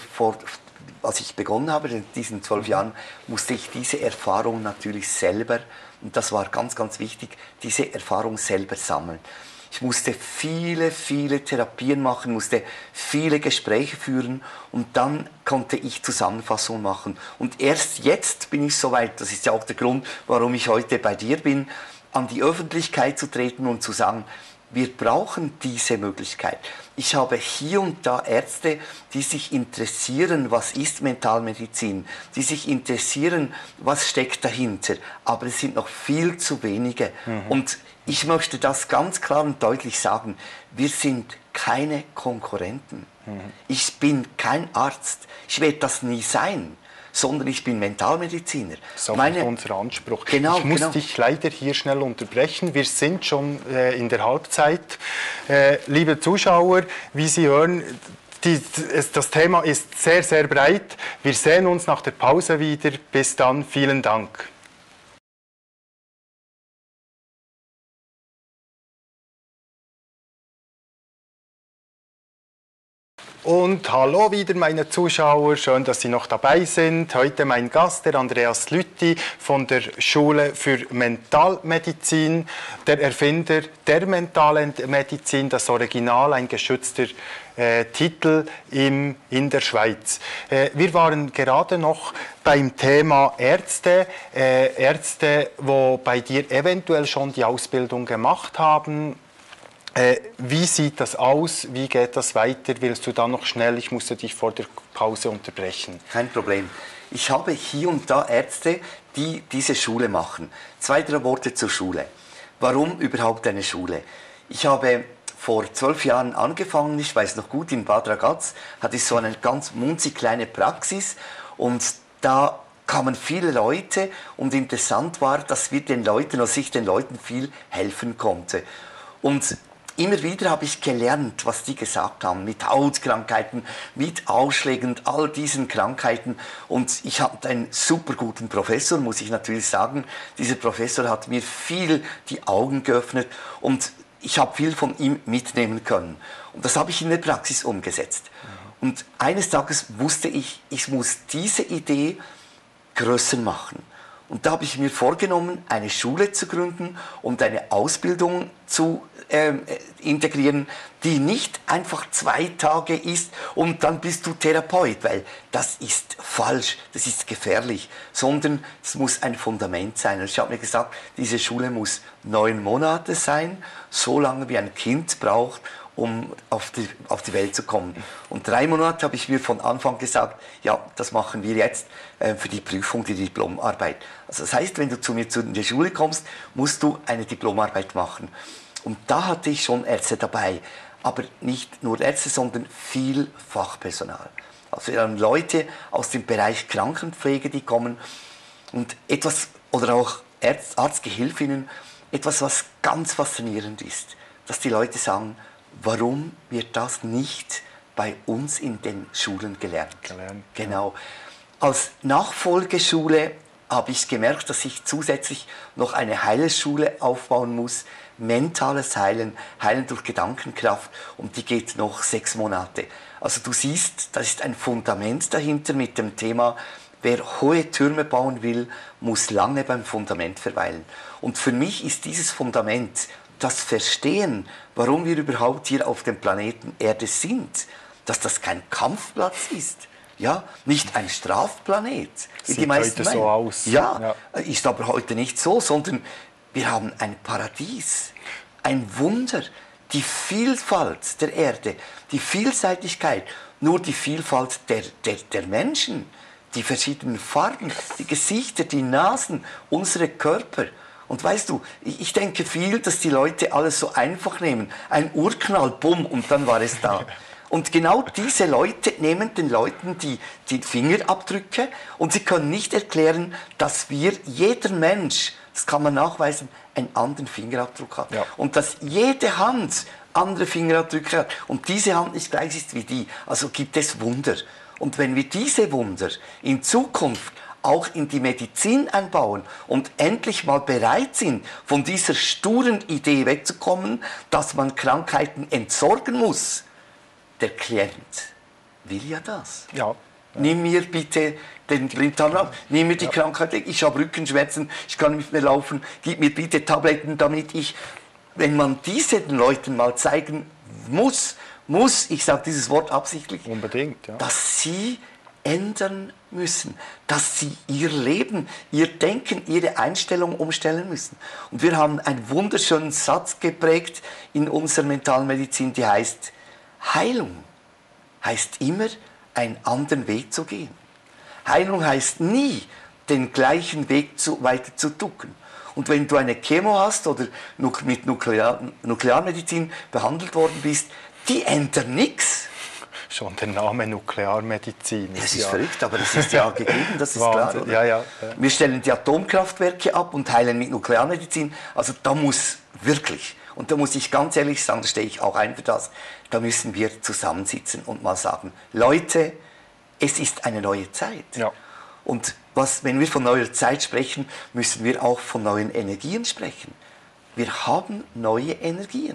als ich begonnen habe, in diesen 12 Jahren, musste ich diese Erfahrung natürlich selber, und das war ganz, ganz wichtig, diese Erfahrung selber sammeln. Ich musste viele, viele Therapien machen, musste viele Gespräche führen und dann konnte ich Zusammenfassungen machen. Und erst jetzt bin ich soweit, das ist ja auch der Grund, warum ich heute bei dir bin, an die Öffentlichkeit zu treten und zu sagen, wir brauchen diese Möglichkeit. Ich habe hier und da Ärzte, die sich interessieren, was ist Mentalmedizin, die sich interessieren, was steckt dahinter. Aber es sind noch viel zu wenige. Und ich möchte das ganz klar und deutlich sagen, wir sind keine Konkurrenten. Ich bin kein Arzt. Ich werde das nie sein. Sondern ich bin Mentalmediziner. Das ist auch unser Anspruch. Genau, ich muss dich leider hier schnell unterbrechen. Wir sind schon in der Halbzeit. Liebe Zuschauer, wie Sie hören, das Thema ist sehr, sehr breit. Wir sehen uns nach der Pause wieder. Bis dann, vielen Dank. Und hallo wieder meine Zuschauer, schön, dass Sie noch dabei sind. Heute mein Gast, der Andreas Lüthi von der Schule für Mentalmedizin, der Erfinder der Mentalmedizin, das Original, ein geschützter Titel in der Schweiz. Wir waren gerade noch beim Thema Ärzte, Ärzte, die bei dir eventuell schon die Ausbildung gemacht haben. Wie sieht das aus? Wie geht das weiter? Willst du da noch schnell? Ich musste dich vor der Pause unterbrechen. Kein Problem. Ich habe hier und da Ärzte, die diese Schule machen. 2, 3 Worte zur Schule. Warum überhaupt eine Schule? Ich habe vor 12 Jahren angefangen, ich weiß noch gut, in Bad Ragaz hatte ich so eine ganz munzig kleine Praxis und da kamen viele Leute und interessant war, dass wir den Leuten, also ich den Leuten viel helfen konnte. Und immer wieder habe ich gelernt, was die gesagt haben, mit Hautkrankheiten, mit Ausschlägen und all diesen Krankheiten. Und ich hatte einen super guten Professor, muss ich natürlich sagen. Dieser Professor hat mir viel die Augen geöffnet und ich habe viel von ihm mitnehmen können. Und das habe ich in der Praxis umgesetzt. Und eines Tages wusste ich, ich muss diese Idee größer machen. Und da habe ich mir vorgenommen, eine Schule zu gründen und eine Ausbildung zu integrieren, die nicht einfach 2 Tage ist und dann bist du Therapeut, weil das ist falsch, das ist gefährlich, sondern es muss ein Fundament sein. Und ich habe mir gesagt, diese Schule muss 9 Monate sein, so lange wie ein Kind braucht, um auf die Welt zu kommen. Und 3 Monate habe ich mir von Anfang gesagt, ja, das machen wir jetzt für die Prüfung, die Diplomarbeit. Also das heißt, wenn du zu mir in die Schule kommst, musst du eine Diplomarbeit machen. Und da hatte ich schon Ärzte dabei, aber nicht nur Ärzte, sondern viel Fachpersonal. Also wir haben Leute aus dem Bereich Krankenpflege, die kommen und etwas, oder auch Arztgehilfinnen, etwas, was ganz faszinierend ist, dass die Leute sagen, warum wird das nicht bei uns in den Schulen gelernt? Genau. Als Nachfolgeschule habe ich gemerkt, dass ich zusätzlich noch eine Heilschule aufbauen muss, mentales Heilen, Heilen durch Gedankenkraft, und die geht noch 6 Monate. Also du siehst, da ist ein Fundament dahinter mit dem Thema, wer hohe Türme bauen will, muss lange beim Fundament verweilen. Und für mich ist dieses Fundament, das Verstehen, warum wir überhaupt hier auf dem Planeten Erde sind, dass das kein Kampfplatz ist, ja, nicht ein Strafplanet, wie die meisten heute meinen. so aus. Ja, ist aber heute nicht so, sondern wir haben ein Paradies, ein Wunder, die Vielfalt der Erde, die Vielseitigkeit, nur die Vielfalt der Menschen, die verschiedenen Farben, die Gesichter, die Nasen, unsere Körper. Und weißt du, ich denke viel, dass die Leute alles so einfach nehmen. Ein Urknall, bumm, und dann war es da. Und genau diese Leute nehmen den Leuten die Fingerabdrücke und sie können nicht erklären, dass jeder Mensch, das kann man nachweisen, einen anderen Fingerabdruck hat. Ja. Und dass jede Hand andere Fingerabdrücke hat und diese Hand nicht gleich ist wie die. Also gibt es Wunder. Und wenn wir diese Wunder in Zukunft auch in die Medizin einbauen und endlich mal bereit sind, von dieser sturen Idee wegzukommen, dass man Krankheiten entsorgen muss, der Klient will ja das. Ja. Nimm mir bitte den Blinddarm raus, nimm mir die Krankheit weg, ich habe Rückenschmerzen, ich kann nicht mehr laufen, gib mir bitte Tabletten, damit ich, wenn man diesen Leuten mal zeigen muss, ich sage dieses Wort absichtlich, unbedingt, ja, dass sie ändern müssen, dass sie ihr Leben, ihr Denken, ihre Einstellung umstellen müssen. Und wir haben einen wunderschönen Satz geprägt in unserer Mentalmedizin, die heißt, Heilung heißt immer, einen anderen Weg zu gehen. Heilung heißt nie, den gleichen Weg weiter zu ducken. Und wenn du eine Chemo hast oder mit Nuklearmedizin behandelt worden bist, die ändern nichts. Schon der Name Nuklearmedizin. Das ist verrückt, aber das ist ja gegeben, das ist klar. Oder? Ja. Wir stellen die Atomkraftwerke ab und heilen mit Nuklearmedizin. Also da muss wirklich, und da muss ich ganz ehrlich sagen, da stehe ich auch ein für das, da müssen wir zusammensitzen und mal sagen, Leute, es ist eine neue Zeit. Ja. Und wenn wir von neuer Zeit sprechen, müssen wir auch von neuen Energien sprechen. Wir haben neue Energien.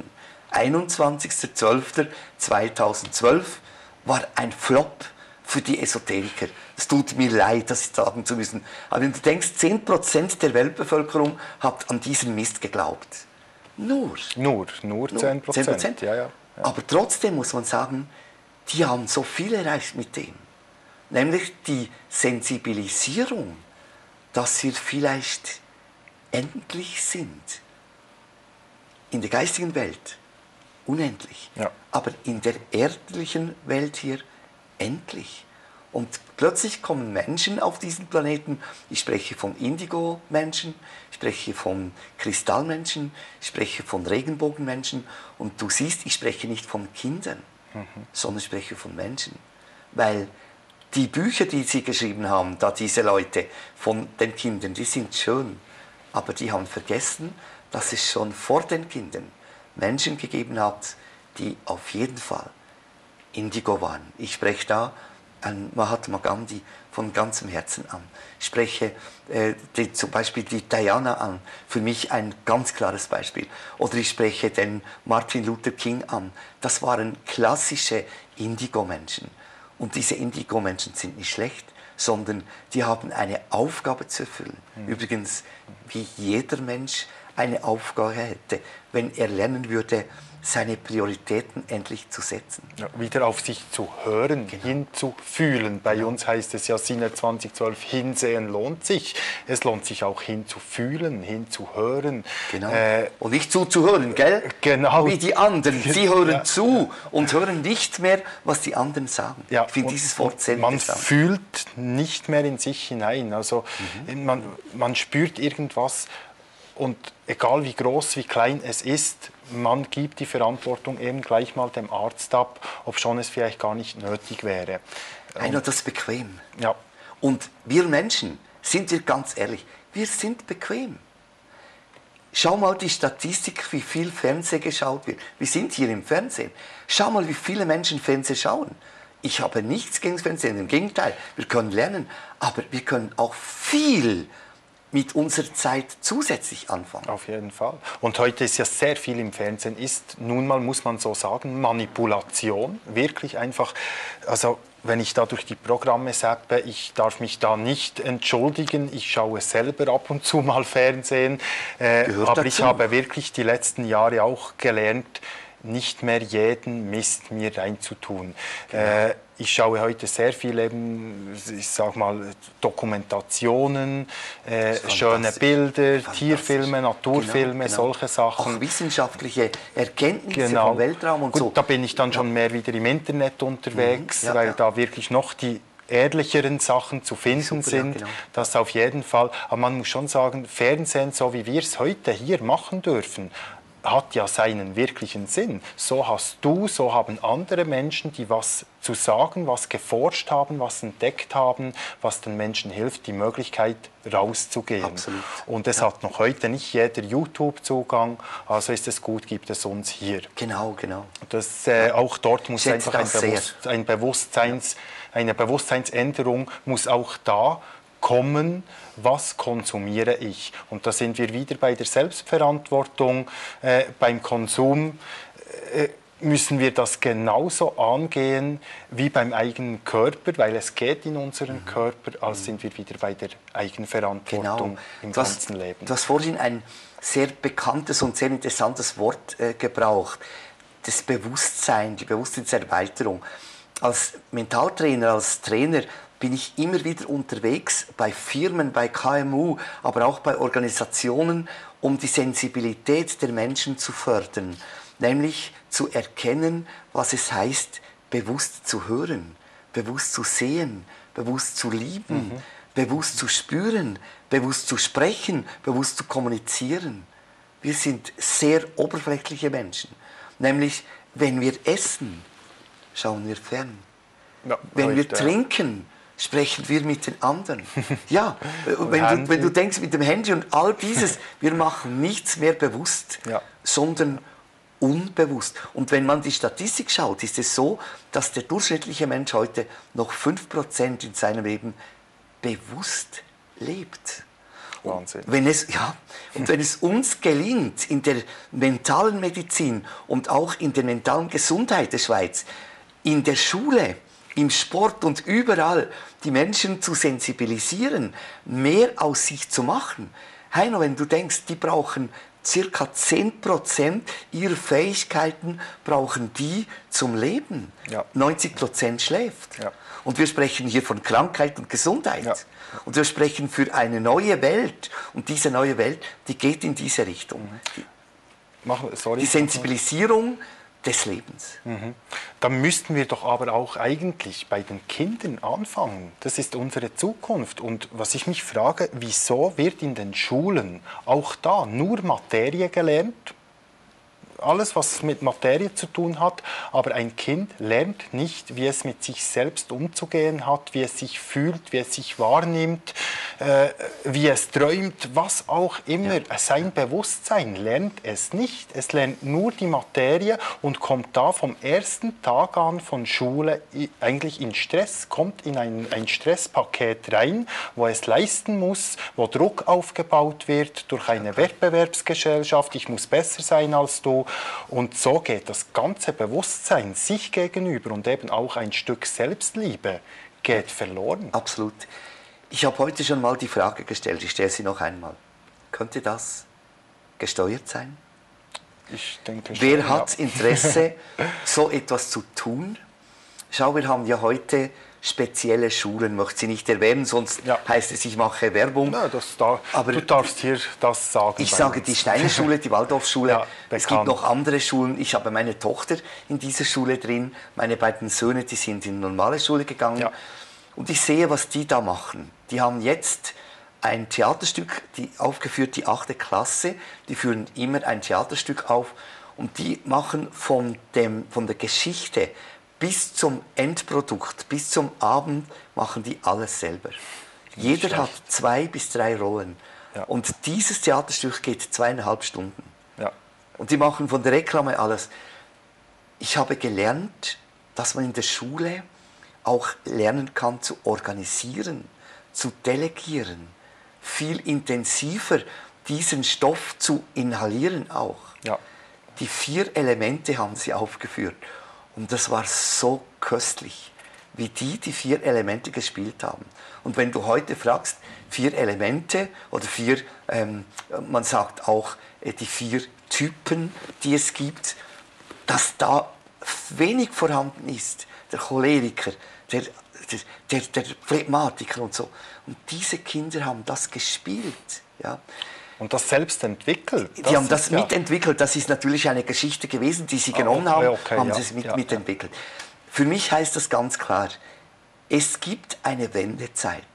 21.12.2012 war ein Flop für die Esoteriker. Es tut mir leid, das sagen zu müssen. Aber wenn du denkst, 10% der Weltbevölkerung hat an diesen Mist geglaubt. Nur 10%. Ja. Aber trotzdem muss man sagen, die haben so viel erreicht mit dem. Nämlich die Sensibilisierung, dass wir vielleicht endlich sind. In der geistigen Welt unendlich. Ja. Aber in der erdlichen Welt hier endlich. Und plötzlich kommen Menschen auf diesen Planeten, ich spreche von Indigo-Menschen, ich spreche von Kristallmenschen, ich spreche von Regenbogenmenschen, und du siehst, ich spreche nicht von Kindern, sondern ich spreche von Menschen. Weil die Bücher, die sie geschrieben haben, da diese Leute von den Kindern, die sind schön, aber die haben vergessen, dass es schon vor den Kindern Menschen gegeben hat, die auf jeden Fall Indigo waren. Ich spreche da an Mahatma Gandhi von ganzem Herzen an. Ich spreche zum Beispiel die Diana an, für mich ein ganz klares Beispiel. Oder ich spreche den Martin Luther King an. Das waren klassische Indigo-Menschen. Und diese Indigo-Menschen sind nicht schlecht, sondern die haben eine Aufgabe zu erfüllen. Übrigens, wie jeder Mensch eine Aufgabe hätte, wenn er lernen würde, seine Prioritäten endlich zu setzen. Ja, wieder auf sich zu hören, hinzufühlen. Bei uns heißt es ja Sinne 2012, hinsehen lohnt sich. Es lohnt sich auch hinzufühlen, hinzuhören. Genau. Und nicht zuzuhören, gell? Genau. Wie die anderen. Sie hören zu und hören nicht mehr, was die anderen sagen. Ja, ich finde dieses Wort sehr man interessant. fühlt nicht mehr in sich hinein. Also man spürt irgendwas. Und egal wie groß, wie klein es ist, man gibt die Verantwortung eben gleich mal dem Arzt ab, obschon es vielleicht gar nicht nötig wäre. Heino, das ist bequem. Ja. Und wir Menschen, sind wir ganz ehrlich, wir sind bequem. Schau mal die Statistik, wie viel Fernsehen geschaut wird. Wir sind hier im Fernsehen. Schau mal, wie viele Menschen Fernsehen schauen. Ich habe nichts gegen das Fernsehen, im Gegenteil. Wir können lernen, aber wir können auch viel mit unserer Zeit zusätzlich anfangen. Auf jeden Fall. Und heute ist ja sehr viel im Fernsehen, ist nun mal, muss man so sagen, Manipulation. Wirklich einfach, also wenn ich da durch die Programme zappe, ich darf mich da nicht entschuldigen. Ich schaue selber ab und zu mal Fernsehen. Aber ich habe wirklich die letzten Jahre auch gelernt, nicht mehr jeden Mist mir reinzutun. Genau. Ich schaue heute sehr viel eben, ich sag mal, Dokumentationen, schöne Bilder, Tierfilme, Naturfilme, genau. Solche Sachen. Auch wissenschaftliche Erkenntnisse vom Weltraum und Gut, so. Da bin ich dann schon mehr wieder im Internet unterwegs, weil da wirklich noch die ehrlicheren Sachen zu finden sind. Genau. Das auf jeden Fall. Aber man muss schon sagen, Fernsehen, so wie wir es heute hier machen dürfen, hat ja seinen wirklichen Sinn. So hast du, so haben andere Menschen, die was zu sagen, was geforscht haben, was entdeckt haben, was den Menschen hilft, die Möglichkeit rauszugehen. Absolut. Und es hat noch heute nicht jeder YouTube-Zugang, also ist es gut, gibt es uns hier. Genau. Das, auch dort muss einfach eine Bewusstseinsänderung muss auch da kommen, was konsumiere ich? Und da sind wir wieder bei der Selbstverantwortung. Beim Konsum müssen wir das genauso angehen wie beim eigenen Körper, weil es geht in unseren Körper, als sind wir wieder bei der Eigenverantwortung im ganzen Leben. Du hast vorhin ein sehr bekanntes und sehr interessantes Wort gebraucht, das Bewusstsein, die Bewusstseinserweiterung. Als Mentaltrainer, als Trainer bin ich immer wieder unterwegs bei Firmen, bei KMU, aber auch bei Organisationen, um die Sensibilität der Menschen zu fördern. Nämlich zu erkennen, was es heißt, bewusst zu hören, bewusst zu sehen, bewusst zu lieben, bewusst zu spüren, bewusst zu sprechen, bewusst zu kommunizieren. Wir sind sehr oberflächliche Menschen. Nämlich, wenn wir essen, schauen wir fern. Ja, wenn wir trinken, sprechen wir mit den anderen. Ja, wenn du denkst mit dem Handy und all dieses, wir machen nichts mehr bewusst, sondern unbewusst. Und wenn man die Statistik schaut, ist es so, dass der durchschnittliche Mensch heute noch 5% in seinem Leben bewusst lebt. Wahnsinn. Wenn es uns gelingt, in der mentalen Medizin und auch in der mentalen Gesundheit der Schweiz, in der Schule, im Sport und überall die Menschen zu sensibilisieren, mehr aus sich zu machen. Heino, wenn du denkst, die brauchen ca. 10% ihrer Fähigkeiten brauchen die zum Leben. 90% schläft. Und wir sprechen hier von Krankheit und Gesundheit. Und wir sprechen für eine neue Welt. Und diese neue Welt, die geht in diese Richtung. Die Sensibilisierung des Lebens. Da müssten wir doch aber auch eigentlich bei den Kindern anfangen. Das ist unsere Zukunft. Und was ich mich frage, wieso wird in den Schulen auch da nur Materie gelernt? Alles, was mit Materie zu tun hat, aber ein Kind lernt nicht, wie es mit sich selbst umzugehen hat, wie es sich fühlt, wie es sich wahrnimmt, wie es träumt, was auch immer. Sein Bewusstsein lernt es nicht. Es lernt nur die Materie und kommt da vom ersten Tag an von Schule eigentlich in Stress, kommt in ein Stresspaket rein, wo es leisten muss, wo Druck aufgebaut wird durch eine Wettbewerbsgesellschaft. Ich muss besser sein als du. Und so geht das ganze Bewusstsein sich gegenüber und eben auch ein Stück Selbstliebe geht verloren. Absolut. Ich habe heute schon mal die Frage gestellt, ich stelle sie noch einmal. Könnte das gesteuert sein? Ich denke schon, Wer hat Interesse, so etwas zu tun? Schau, wir haben ja heute spezielle Schulen, möchte sie nicht erwähnen, sonst heißt es, ich mache Werbung. Ja, aber du darfst hier das sagen. Ich sage die Steiner Schule, die Waldorfschule. Ja, es gibt noch andere Schulen. Ich habe meine Tochter in dieser Schule drin. Meine beiden Söhne, die sind in eine normale Schule gegangen. Ja. Und ich sehe, was die da machen. Die haben jetzt ein Theaterstück aufgeführt, die 8. Klasse. Die führen immer ein Theaterstück auf. Und die machen von der Geschichte bis zum Endprodukt, bis zum Abend, machen die alles selber. Jeder hat 2 bis 3 Rollen. Ja. Und dieses Theaterstück geht 2,5 Stunden. Ja. Und die machen von der Reklame alles. Ich habe gelernt, dass man in der Schule auch lernen kann zu organisieren, zu delegieren, viel intensiver diesen Stoff zu inhalieren auch. Ja. Die 4 Elemente haben sie aufgeführt. Und das war so köstlich, wie die 4 Elemente gespielt haben. Und wenn du heute fragst, 4 Elemente oder 4, man sagt auch die 4 Typen, die es gibt, dass da wenig vorhanden ist. Der Choleriker, der Phlegmatiker und so. Und diese Kinder haben das gespielt. Ja. Und das selbst entwickelt? Die haben das mitentwickelt. Das ist natürlich eine Geschichte gewesen, die sie genommen haben, haben sie es mitentwickelt. Für mich heißt das ganz klar, es gibt eine Wendezeit.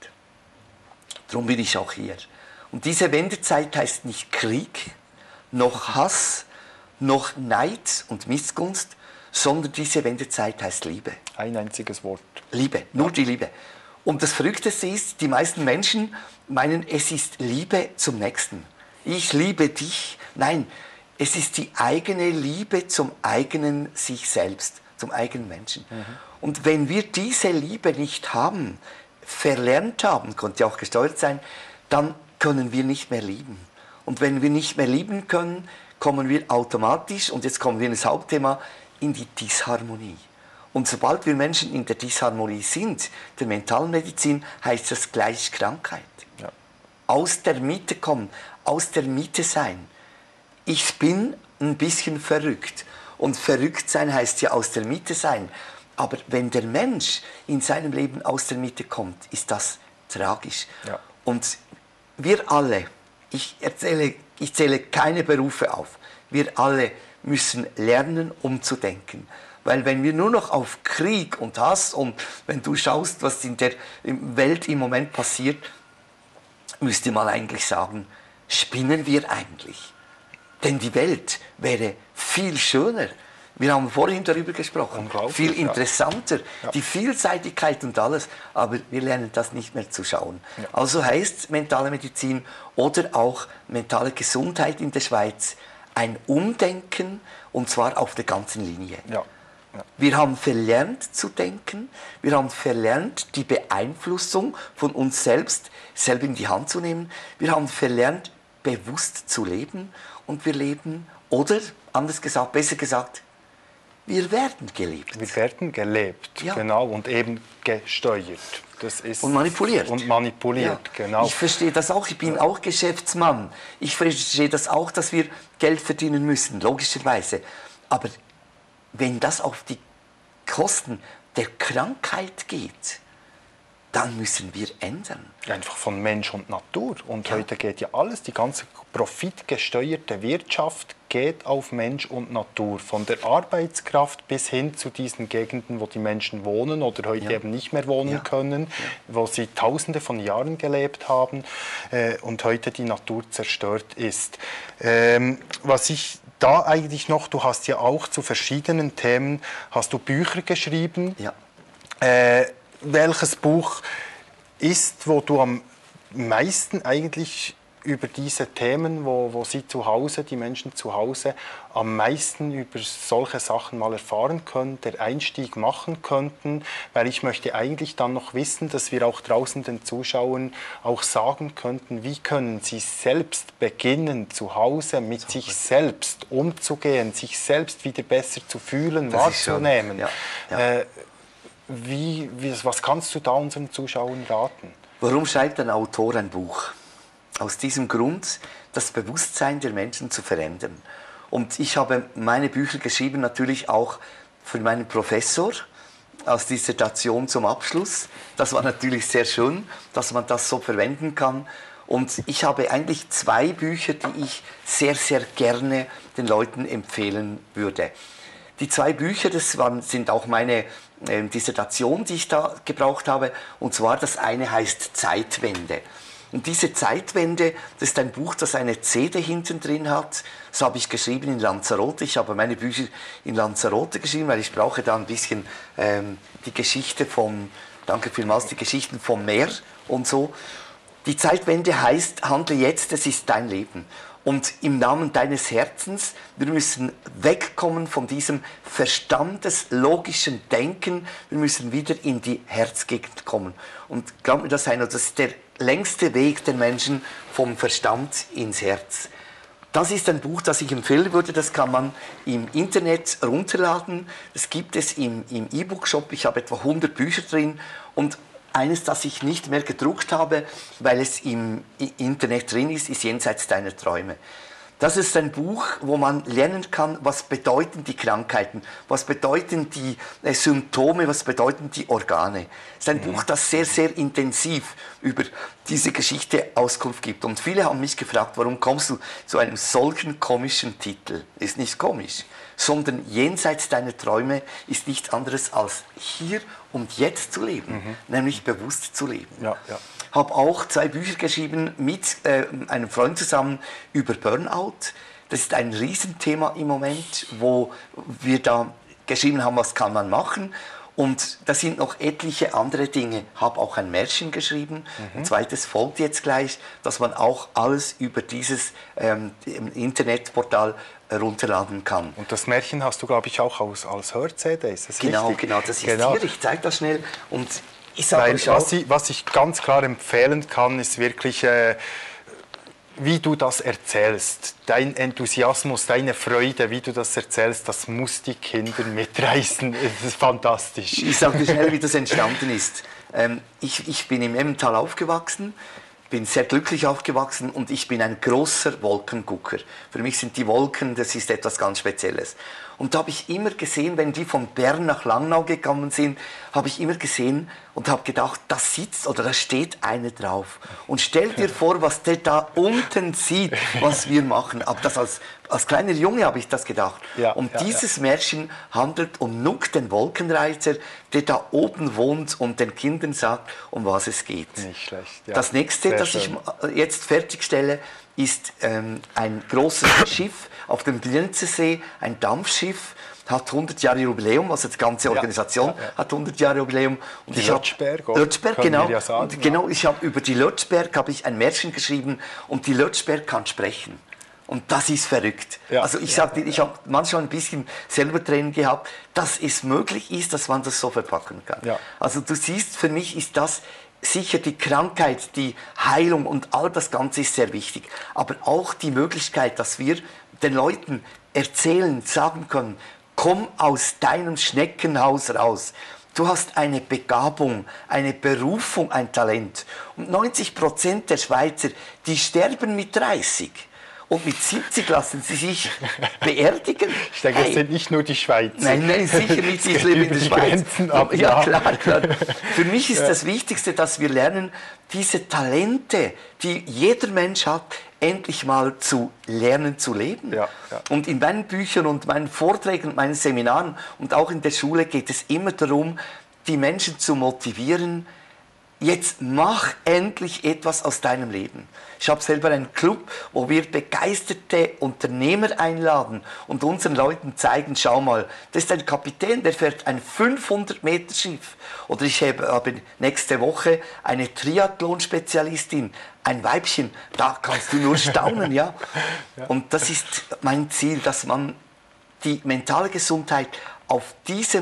Darum bin ich auch hier. Und diese Wendezeit heißt nicht Krieg, noch Hass, noch Neid und Missgunst, sondern diese Wendezeit heißt Liebe. Ein einziges Wort. Liebe, nur die Liebe. Und das Verrückteste ist, die meisten Menschen meinen, es ist Liebe zum Nächsten. Ich liebe dich. Nein, es ist die eigene Liebe zum eigenen sich selbst, zum eigenen Menschen. Mhm. Und wenn wir diese Liebe nicht haben, verlernt haben, konnte auch gesteuert sein, dann können wir nicht mehr lieben. Und wenn wir nicht mehr lieben können, kommen wir automatisch, und jetzt kommen wir ins Hauptthema, in die Disharmonie. Und sobald wir Menschen in der Disharmonie sind, der Mentalmedizin, heißt das gleich Krankheit. Ja. Aus der Mitte kommen, aus der Mitte sein. Ich bin ein bisschen verrückt. Und verrückt sein heißt ja aus der Mitte sein. Aber wenn der Mensch in seinem Leben aus der Mitte kommt, ist das tragisch. Ja. Und wir alle, ich zähle keine Berufe auf, wir alle müssen lernen, umzudenken. Weil wenn wir nur noch auf Krieg und Hass und wenn du schaust, was in der Welt im Moment passiert, müsste man eigentlich sagen, spinnen wir eigentlich? Denn die Welt wäre viel schöner. Wir haben vorhin darüber gesprochen, viel interessanter, ja. Die Vielseitigkeit und alles, aber wir lernen das nicht mehr zu schauen. Ja. Also heißt mentale Medizin oder auch mentale Gesundheit in der Schweiz ein Umdenken, und zwar auf der ganzen Linie. Ja. Ja. Wir haben verlernt zu denken, wir haben verlernt, die Beeinflussung von uns selbst in die Hand zu nehmen, wir haben verlernt, bewusst zu leben, und wir leben, oder anders gesagt, besser gesagt, wir werden gelebt. Wir werden gelebt, ja. Genau, und eben gesteuert. Das ist und manipuliert. Und manipuliert, ja. Genau. Ich verstehe das auch, ich bin auch Geschäftsmann. Ich verstehe das auch, dass wir Geld verdienen müssen, logischerweise. Aber wenn das auf die Kosten der Krankheit geht, dann müssen wir ändern. Einfach von Mensch und Natur. Und heute geht ja alles, die ganze profitgesteuerte Wirtschaft geht auf Mensch und Natur. Von der Arbeitskraft bis hin zu diesen Gegenden, wo die Menschen wohnen oder heute eben nicht mehr wohnen können, wo sie Tausende von Jahren gelebt haben und heute die Natur zerstört ist. Was ich da eigentlich noch, du hast ja auch zu verschiedenen Themen, hast du Bücher geschrieben. Ja. Welches Buch ist, wo du am meisten eigentlich über diese Themen, wo sie zu Hause, die Menschen zu Hause, am meisten über solche Sachen mal erfahren können, der Einstieg machen könnten? Weil ich möchte eigentlich dann noch wissen, dass wir auch draußen den Zuschauern auch sagen könnten, wie können sie selbst beginnen, zu Hause mit sich selbst umzugehen, sich selbst wieder besser zu fühlen, wahrzunehmen. Ja. Ja. Was kannst du da unseren Zuschauern raten? Warum schreibt ein Autor ein Buch? Aus diesem Grund, das Bewusstsein der Menschen zu verändern. Und ich habe meine Bücher geschrieben, natürlich auch für meinen Professor, als Dissertation zum Abschluss. Das war natürlich sehr schön, dass man das so verwenden kann. Und ich habe eigentlich 2 Bücher, die ich sehr, sehr gerne den Leuten empfehlen würde. Die 2 Bücher, sind auch meine Dissertation, die ich da gebraucht habe. Und zwar das eine heißt Zeitwende. Und diese Zeitwende, das ist ein Buch, das eine CD hinten drin hat. Das habe ich geschrieben in Lanzarote. Ich habe meine Bücher in Lanzarote geschrieben, weil ich brauche da ein bisschen die Geschichte danke vielmals, die Geschichten vom Meer und so. Die Zeitwende heißt, handle jetzt, es ist dein Leben. Und im Namen deines Herzens, wir müssen wegkommen von diesem verstandeslogischen Denken, wir müssen wieder in die Herzgegend kommen. Und glaub mir, das ist der längste Weg der Menschen vom Verstand ins Herz. Das ist ein Buch, das ich empfehlen würde, das kann man im Internet runterladen. Das gibt es im E-Book-Shop, ich habe etwa 100 Bücher drin und eines, das ich nicht mehr gedruckt habe, weil es im Internet drin ist, ist Jenseits deiner Träume. Das ist ein Buch, wo man lernen kann, was bedeuten die Krankheiten, was bedeuten die Symptome, was bedeuten die Organe. Es ist ein Buch, das sehr, sehr intensiv über diese Geschichte Auskunft gibt. Und viele haben mich gefragt, warum kommst du zu einem solchen komischen Titel? Ist nicht komisch, sondern Jenseits deiner Träume ist nichts anderes als hier und jetzt zu leben, nämlich bewusst zu leben. Ja, ja. Habe auch 2 Bücher geschrieben mit einem Freund zusammen über Burnout. Das ist ein Riesenthema im Moment, wo wir da geschrieben haben, was kann man machen. Und da sind noch etliche andere Dinge. Habe auch ein Märchen geschrieben. Ein zweites folgt jetzt gleich, dass man auch alles über dieses Internetportal runterladen kann. Und das Märchen hast du, glaube ich, auch als Hör-CD, ist das genau, richtig? Genau, das ist hier. Ich zeige das schnell. Und was ich ganz klar empfehlen kann, ist wirklich, wie du das erzählst. Dein Enthusiasmus, deine Freude, wie du das erzählst, das muss die Kinder mitreißen. Das ist fantastisch. Ich sage dir schnell, wie das entstanden ist. Ich bin im Emmental aufgewachsen, bin sehr glücklich aufgewachsen und ich bin ein großer Wolkengucker. Für mich sind die Wolken, das ist etwas ganz Spezielles. Und da habe ich immer gesehen, wenn die von Bern nach Langnau gekommen sind, habe ich immer gesehen und habe gedacht, da sitzt oder da steht einer drauf. Und stell dir vor, was der da unten sieht, was wir machen. Aber das als kleiner Junge habe ich das gedacht. Ja, und dieses Märchen handelt um Nuck, den Wolkenreiter, der da oben wohnt und den Kindern sagt, um was es geht. Nicht schlecht. Ja. Das nächste, das ich jetzt fertigstelle, ist ein großes Schiff auf dem Brienzensee, ein Dampfschiff, hat 100 Jahre Jubiläum, also die ganze Organisation hat 100 Jahre Jubiläum. Und die Lötschberg, genau. Ja sagen, und genau, ich habe über die Lötschberg ein Märchen geschrieben und die Lötschberg kann sprechen. Und das ist verrückt. Ja, also ich sage dir, ich habe manchmal ein bisschen selber Tränen gehabt, dass es möglich ist, dass man das so verpacken kann. Ja. Also du siehst, für mich ist das sicher die Krankheit, die Heilung und all das Ganze ist sehr wichtig. Aber auch die Möglichkeit, dass wir den Leuten erzählen, sagen können, komm aus deinem Schneckenhaus raus. Du hast eine Begabung, eine Berufung, ein Talent. Und 90% der Schweizer, die sterben mit 30. Und mit 70 lassen sie sich beerdigen. Ich denke, es sind nicht nur die Schweizer. Nein, sicher nicht. Ich lebe in der Schweiz. Ja, klar. Für mich ist das Wichtigste, dass wir lernen, diese Talente, die jeder Mensch hat, endlich mal zu lernen zu leben. Ja. Und in meinen Büchern und meinen Vorträgen und meinen Seminaren und auch in der Schule geht es immer darum, die Menschen zu motivieren, jetzt mach endlich etwas aus deinem Leben. Ich habe selber einen Club, wo wir begeisterte Unternehmer einladen und unseren Leuten zeigen, schau mal, das ist ein Kapitän, der fährt ein 500-Meter-Schiff. Oder ich habe nächste Woche eine Triathlon-Spezialistin, ein Weibchen, da kannst du nur staunen, ja. Und das ist mein Ziel, dass man die mentale Gesundheit auf diese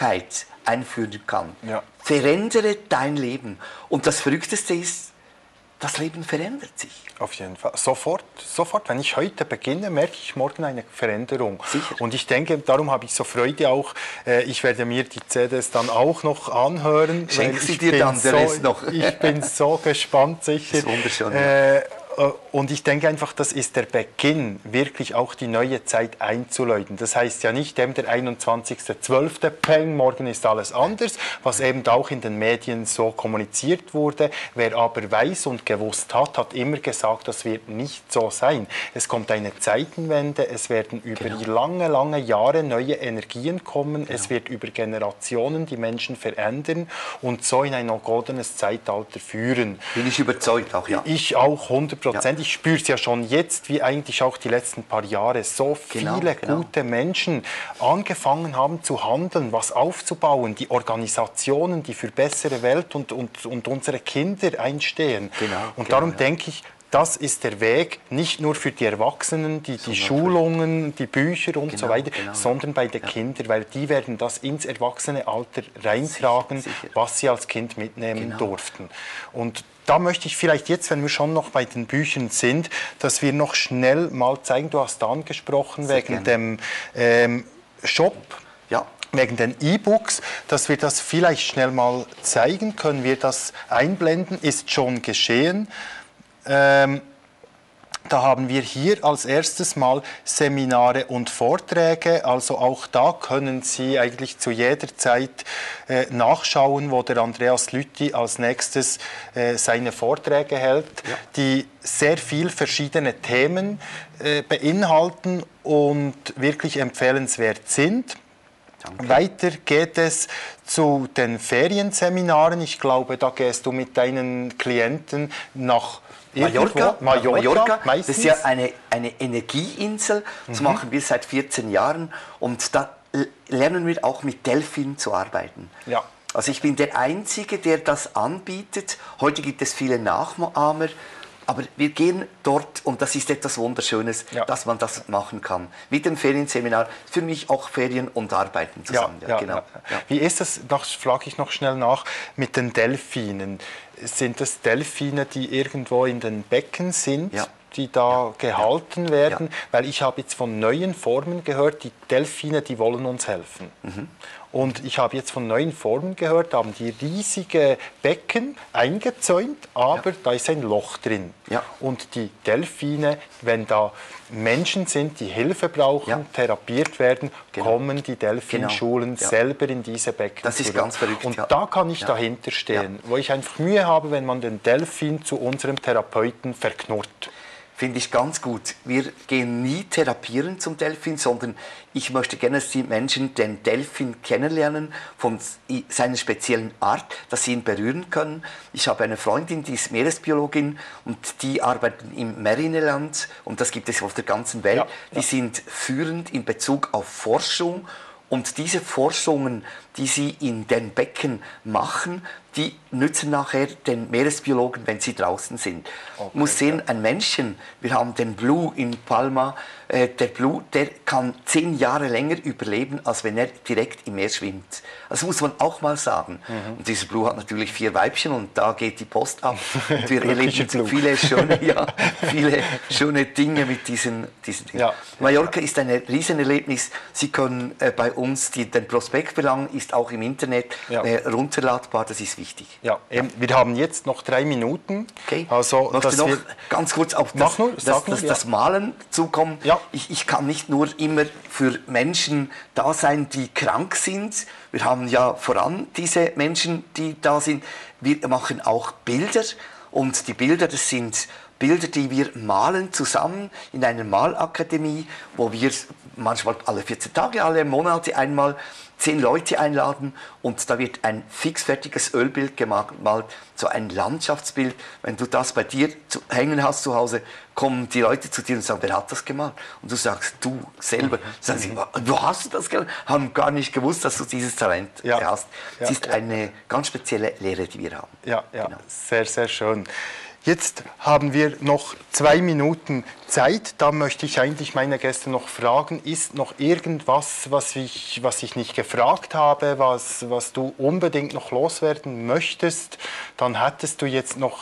Möglichkeit einführen kann. Ja. Verändere dein Leben. Und das Verrückteste ist, das Leben verändert sich. Auf jeden Fall. Sofort. Wenn ich heute beginne, merke ich morgen eine Veränderung. Sicher. Und ich denke, darum habe ich so Freude auch. Ich werde mir die CDs dann auch noch anhören. Schenkst du dir dann den Rest noch? Ich bin so gespannt, sicher. Das ist wunderschön. Und ich denke einfach, das ist der Beginn, wirklich auch die neue Zeit einzuläuten. Das heißt ja nicht der 21.12. Peng, morgen ist alles anders, was eben auch in den Medien so kommuniziert wurde. Wer aber weiß und gewusst hat, hat immer gesagt, das wird nicht so sein. Es kommt eine Zeitenwende, es werden über lange, lange Jahre neue Energien kommen, es wird über Generationen die Menschen verändern und so in ein goldenes Zeitalter führen. Bin ich überzeugt auch, ja. Ich auch 100%. Ich spüre es ja schon jetzt, wie eigentlich auch die letzten paar Jahre so viele gute Menschen angefangen haben zu handeln, was aufzubauen, die Organisationen, die für bessere Welt und unsere Kinder einstehen. Und darum denke ich, das ist der Weg, nicht nur für die Erwachsenen, die Schulungen, die Bücher und so weiter, sondern bei den Kindern, weil die werden das ins Erwachsenealter reintragen, sicher. Was sie als Kind mitnehmen durften. Und da möchte ich vielleicht jetzt, wenn wir schon noch bei den Büchern sind, dass wir noch schnell mal zeigen, du hast da angesprochen, wegen dem Shop. Ja. Wegen den E-Books, dass wir das vielleicht schnell mal zeigen. Können wir das einblenden? Ist schon geschehen. Da haben wir hier als erstes mal Seminare und Vorträge. Also auch da können Sie eigentlich zu jeder Zeit nachschauen, wo der Andreas Lüthi als nächstes seine Vorträge hält, die sehr viel verschiedene Themen beinhalten und wirklich empfehlenswert sind. Danke. Weiter geht es zu den Ferienseminaren. Ich glaube, da gehst du mit deinen Klienten nach Mallorca. Das ist ja eine Energieinsel. Das machen wir seit 14 Jahren. Und da lernen wir auch mit Delfinen zu arbeiten. Ja. Also ich bin der Einzige, der das anbietet. Heute gibt es viele Nachahmer. Aber wir gehen dort, und das ist etwas Wunderschönes, dass man das machen kann. Mit dem Ferienseminar, für mich auch Ferien und Arbeiten zusammen. Ja. Wie ist das, frage ich noch schnell nach, mit den Delfinen? Sind das Delfine, die irgendwo in den Becken sind? Ja. Die da gehalten werden, weil ich habe jetzt von neuen Formen gehört, die Delfine, die wollen uns helfen. Und ich habe jetzt von neuen Formen gehört, da haben die riesige Becken eingezäunt, aber da ist ein Loch drin. Und die Delfine, wenn da Menschen sind, die Hilfe brauchen, therapiert werden, kommen die Delfinschulen selber in diese Becken. Das ist ganz verrückt. Und da kann ich dahinter stehen, wo ich einfach Mühe habe, wenn man den Delfin zu unserem Therapeuten verknurrt. Finde ich ganz gut. Wir gehen nie therapieren zum Delfin, sondern ich möchte gerne, dass die Menschen den Delfin kennenlernen von seiner speziellen Art, dass sie ihn berühren können. Ich habe eine Freundin, die ist Meeresbiologin und die arbeitet im Marineland und das gibt es auf der ganzen Welt. Die sind führend in Bezug auf Forschung. Und diese Forschungen, die sie in den Becken machen, die nützen nachher den Meeresbiologen, wenn sie draußen sind. Okay, muss sehen, ein Männchen, wir haben den Blue in Palma, der Blue, der kann 10 Jahre länger überleben, als wenn er direkt im Meer schwimmt. Das muss man auch mal sagen. Und dieser Blue hat natürlich 4 Weibchen und da geht die Post ab. Und wir erleben viele schöne Dinge mit diesen Dingen. Mallorca ist ein Riesenerlebnis. Sie können bei uns, den Prospekt belangen, ist auch im Internet runterladbar, das ist wichtig. Ja, wir haben jetzt noch 3 Minuten. Okay. Also, dass noch ganz kurz auf das Malen zukommen. Ja. Ich kann nicht nur immer für Menschen da sein, die krank sind. Wir haben ja voran diese Menschen, die da sind. Wir machen auch Bilder und die Bilder, das sind Bilder, die wir malen zusammen in einer Malakademie, wo wir manchmal alle 14 Tage, alle Monate einmal 10 Leute einladen und da wird ein fixfertiges Ölbild gemalt, so ein Landschaftsbild. Wenn du das bei dir hängen hast zu Hause, kommen die Leute zu dir und sagen, wer hat das gemalt? Und du sagst, du selber. Sagen sie, wo hast du das gemalt? Haben gar nicht gewusst, dass du dieses Talent hast. Es ist eine ganz spezielle Lehre, die wir haben. Ja, genau. Sehr, sehr schön. Jetzt haben wir noch 2 Minuten Zeit. Da möchte ich eigentlich meine Gäste noch fragen, ist noch irgendwas, was ich nicht gefragt habe, was du unbedingt noch loswerden möchtest? Dann hättest du jetzt noch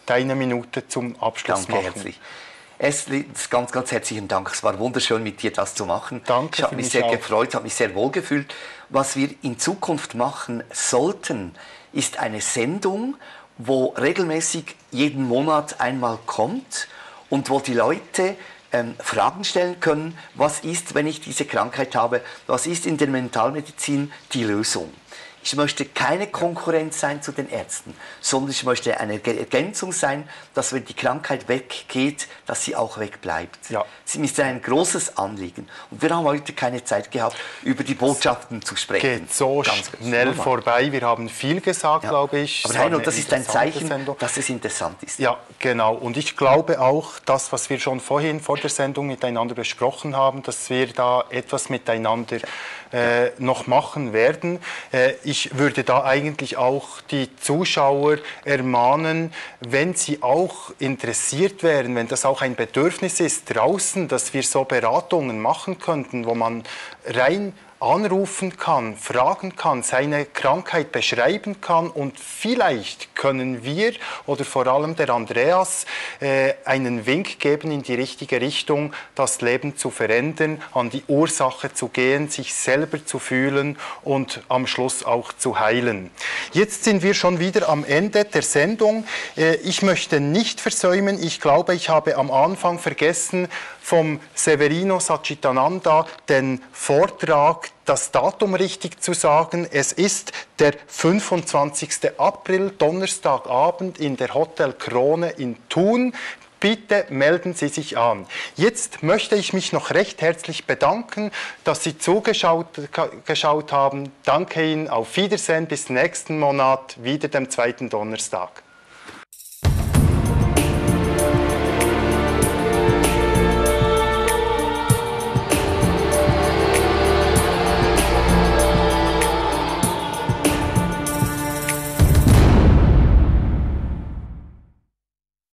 deine Minute zum Abschluss Danke machen. herzlich. Estli, ganz, ganz herzlichen Dank. Es war wunderschön, mit dir das zu machen. Danke, ich habe mich sehr gefreut, habe mich sehr wohl gefühlt. Was wir in Zukunft machen sollten, ist eine Sendung, wo regelmäßig jeden Monat einmal kommt und wo die Leute Fragen stellen können, was ist, wenn ich diese Krankheit habe, was ist in der Mentalmedizin die Lösung. Ich möchte keine Konkurrenz sein zu den Ärzten, sondern ich möchte eine Ergänzung sein, dass wenn die Krankheit weggeht, dass sie auch wegbleibt. Ja. Sie ist ein großes Anliegen. Und wir haben heute keine Zeit gehabt, über die Botschaften zu sprechen. Geht so schnell vorbei. Wir haben viel gesagt, glaube ich. Aber Heino, das ist ein Zeichen, dass es interessant ist. Ja, genau. Und ich glaube auch, das, was wir schon vorhin vor der Sendung miteinander besprochen haben, dass wir da etwas miteinander noch machen werden. Ich würde da eigentlich auch die Zuschauer ermahnen, wenn sie auch interessiert wären, wenn das auch ein Bedürfnis ist draußen, dass wir so Beratungen machen könnten, wo man rein anrufen kann, fragen kann, seine Krankheit beschreiben kann und vielleicht können wir oder vor allem der Andreas einen Wink geben in die richtige Richtung, das Leben zu verändern, an die Ursache zu gehen, sich selber zu fühlen und am Schluss auch zu heilen. Jetzt sind wir schon wieder am Ende der Sendung. Ich möchte nicht versäumen, ich glaube, ich habe am Anfang vergessen, vom Severino Satchitananda den Vortrag, das Datum richtig zu sagen. Es ist der 25. April, Donnerstagabend in der Hotel Krone in Thun. Bitte melden Sie sich an. Jetzt möchte ich mich noch recht herzlich bedanken, dass Sie zugeschaut haben. Danke Ihnen, auf Wiedersehen, bis nächsten Monat, wieder dem zweiten Donnerstag.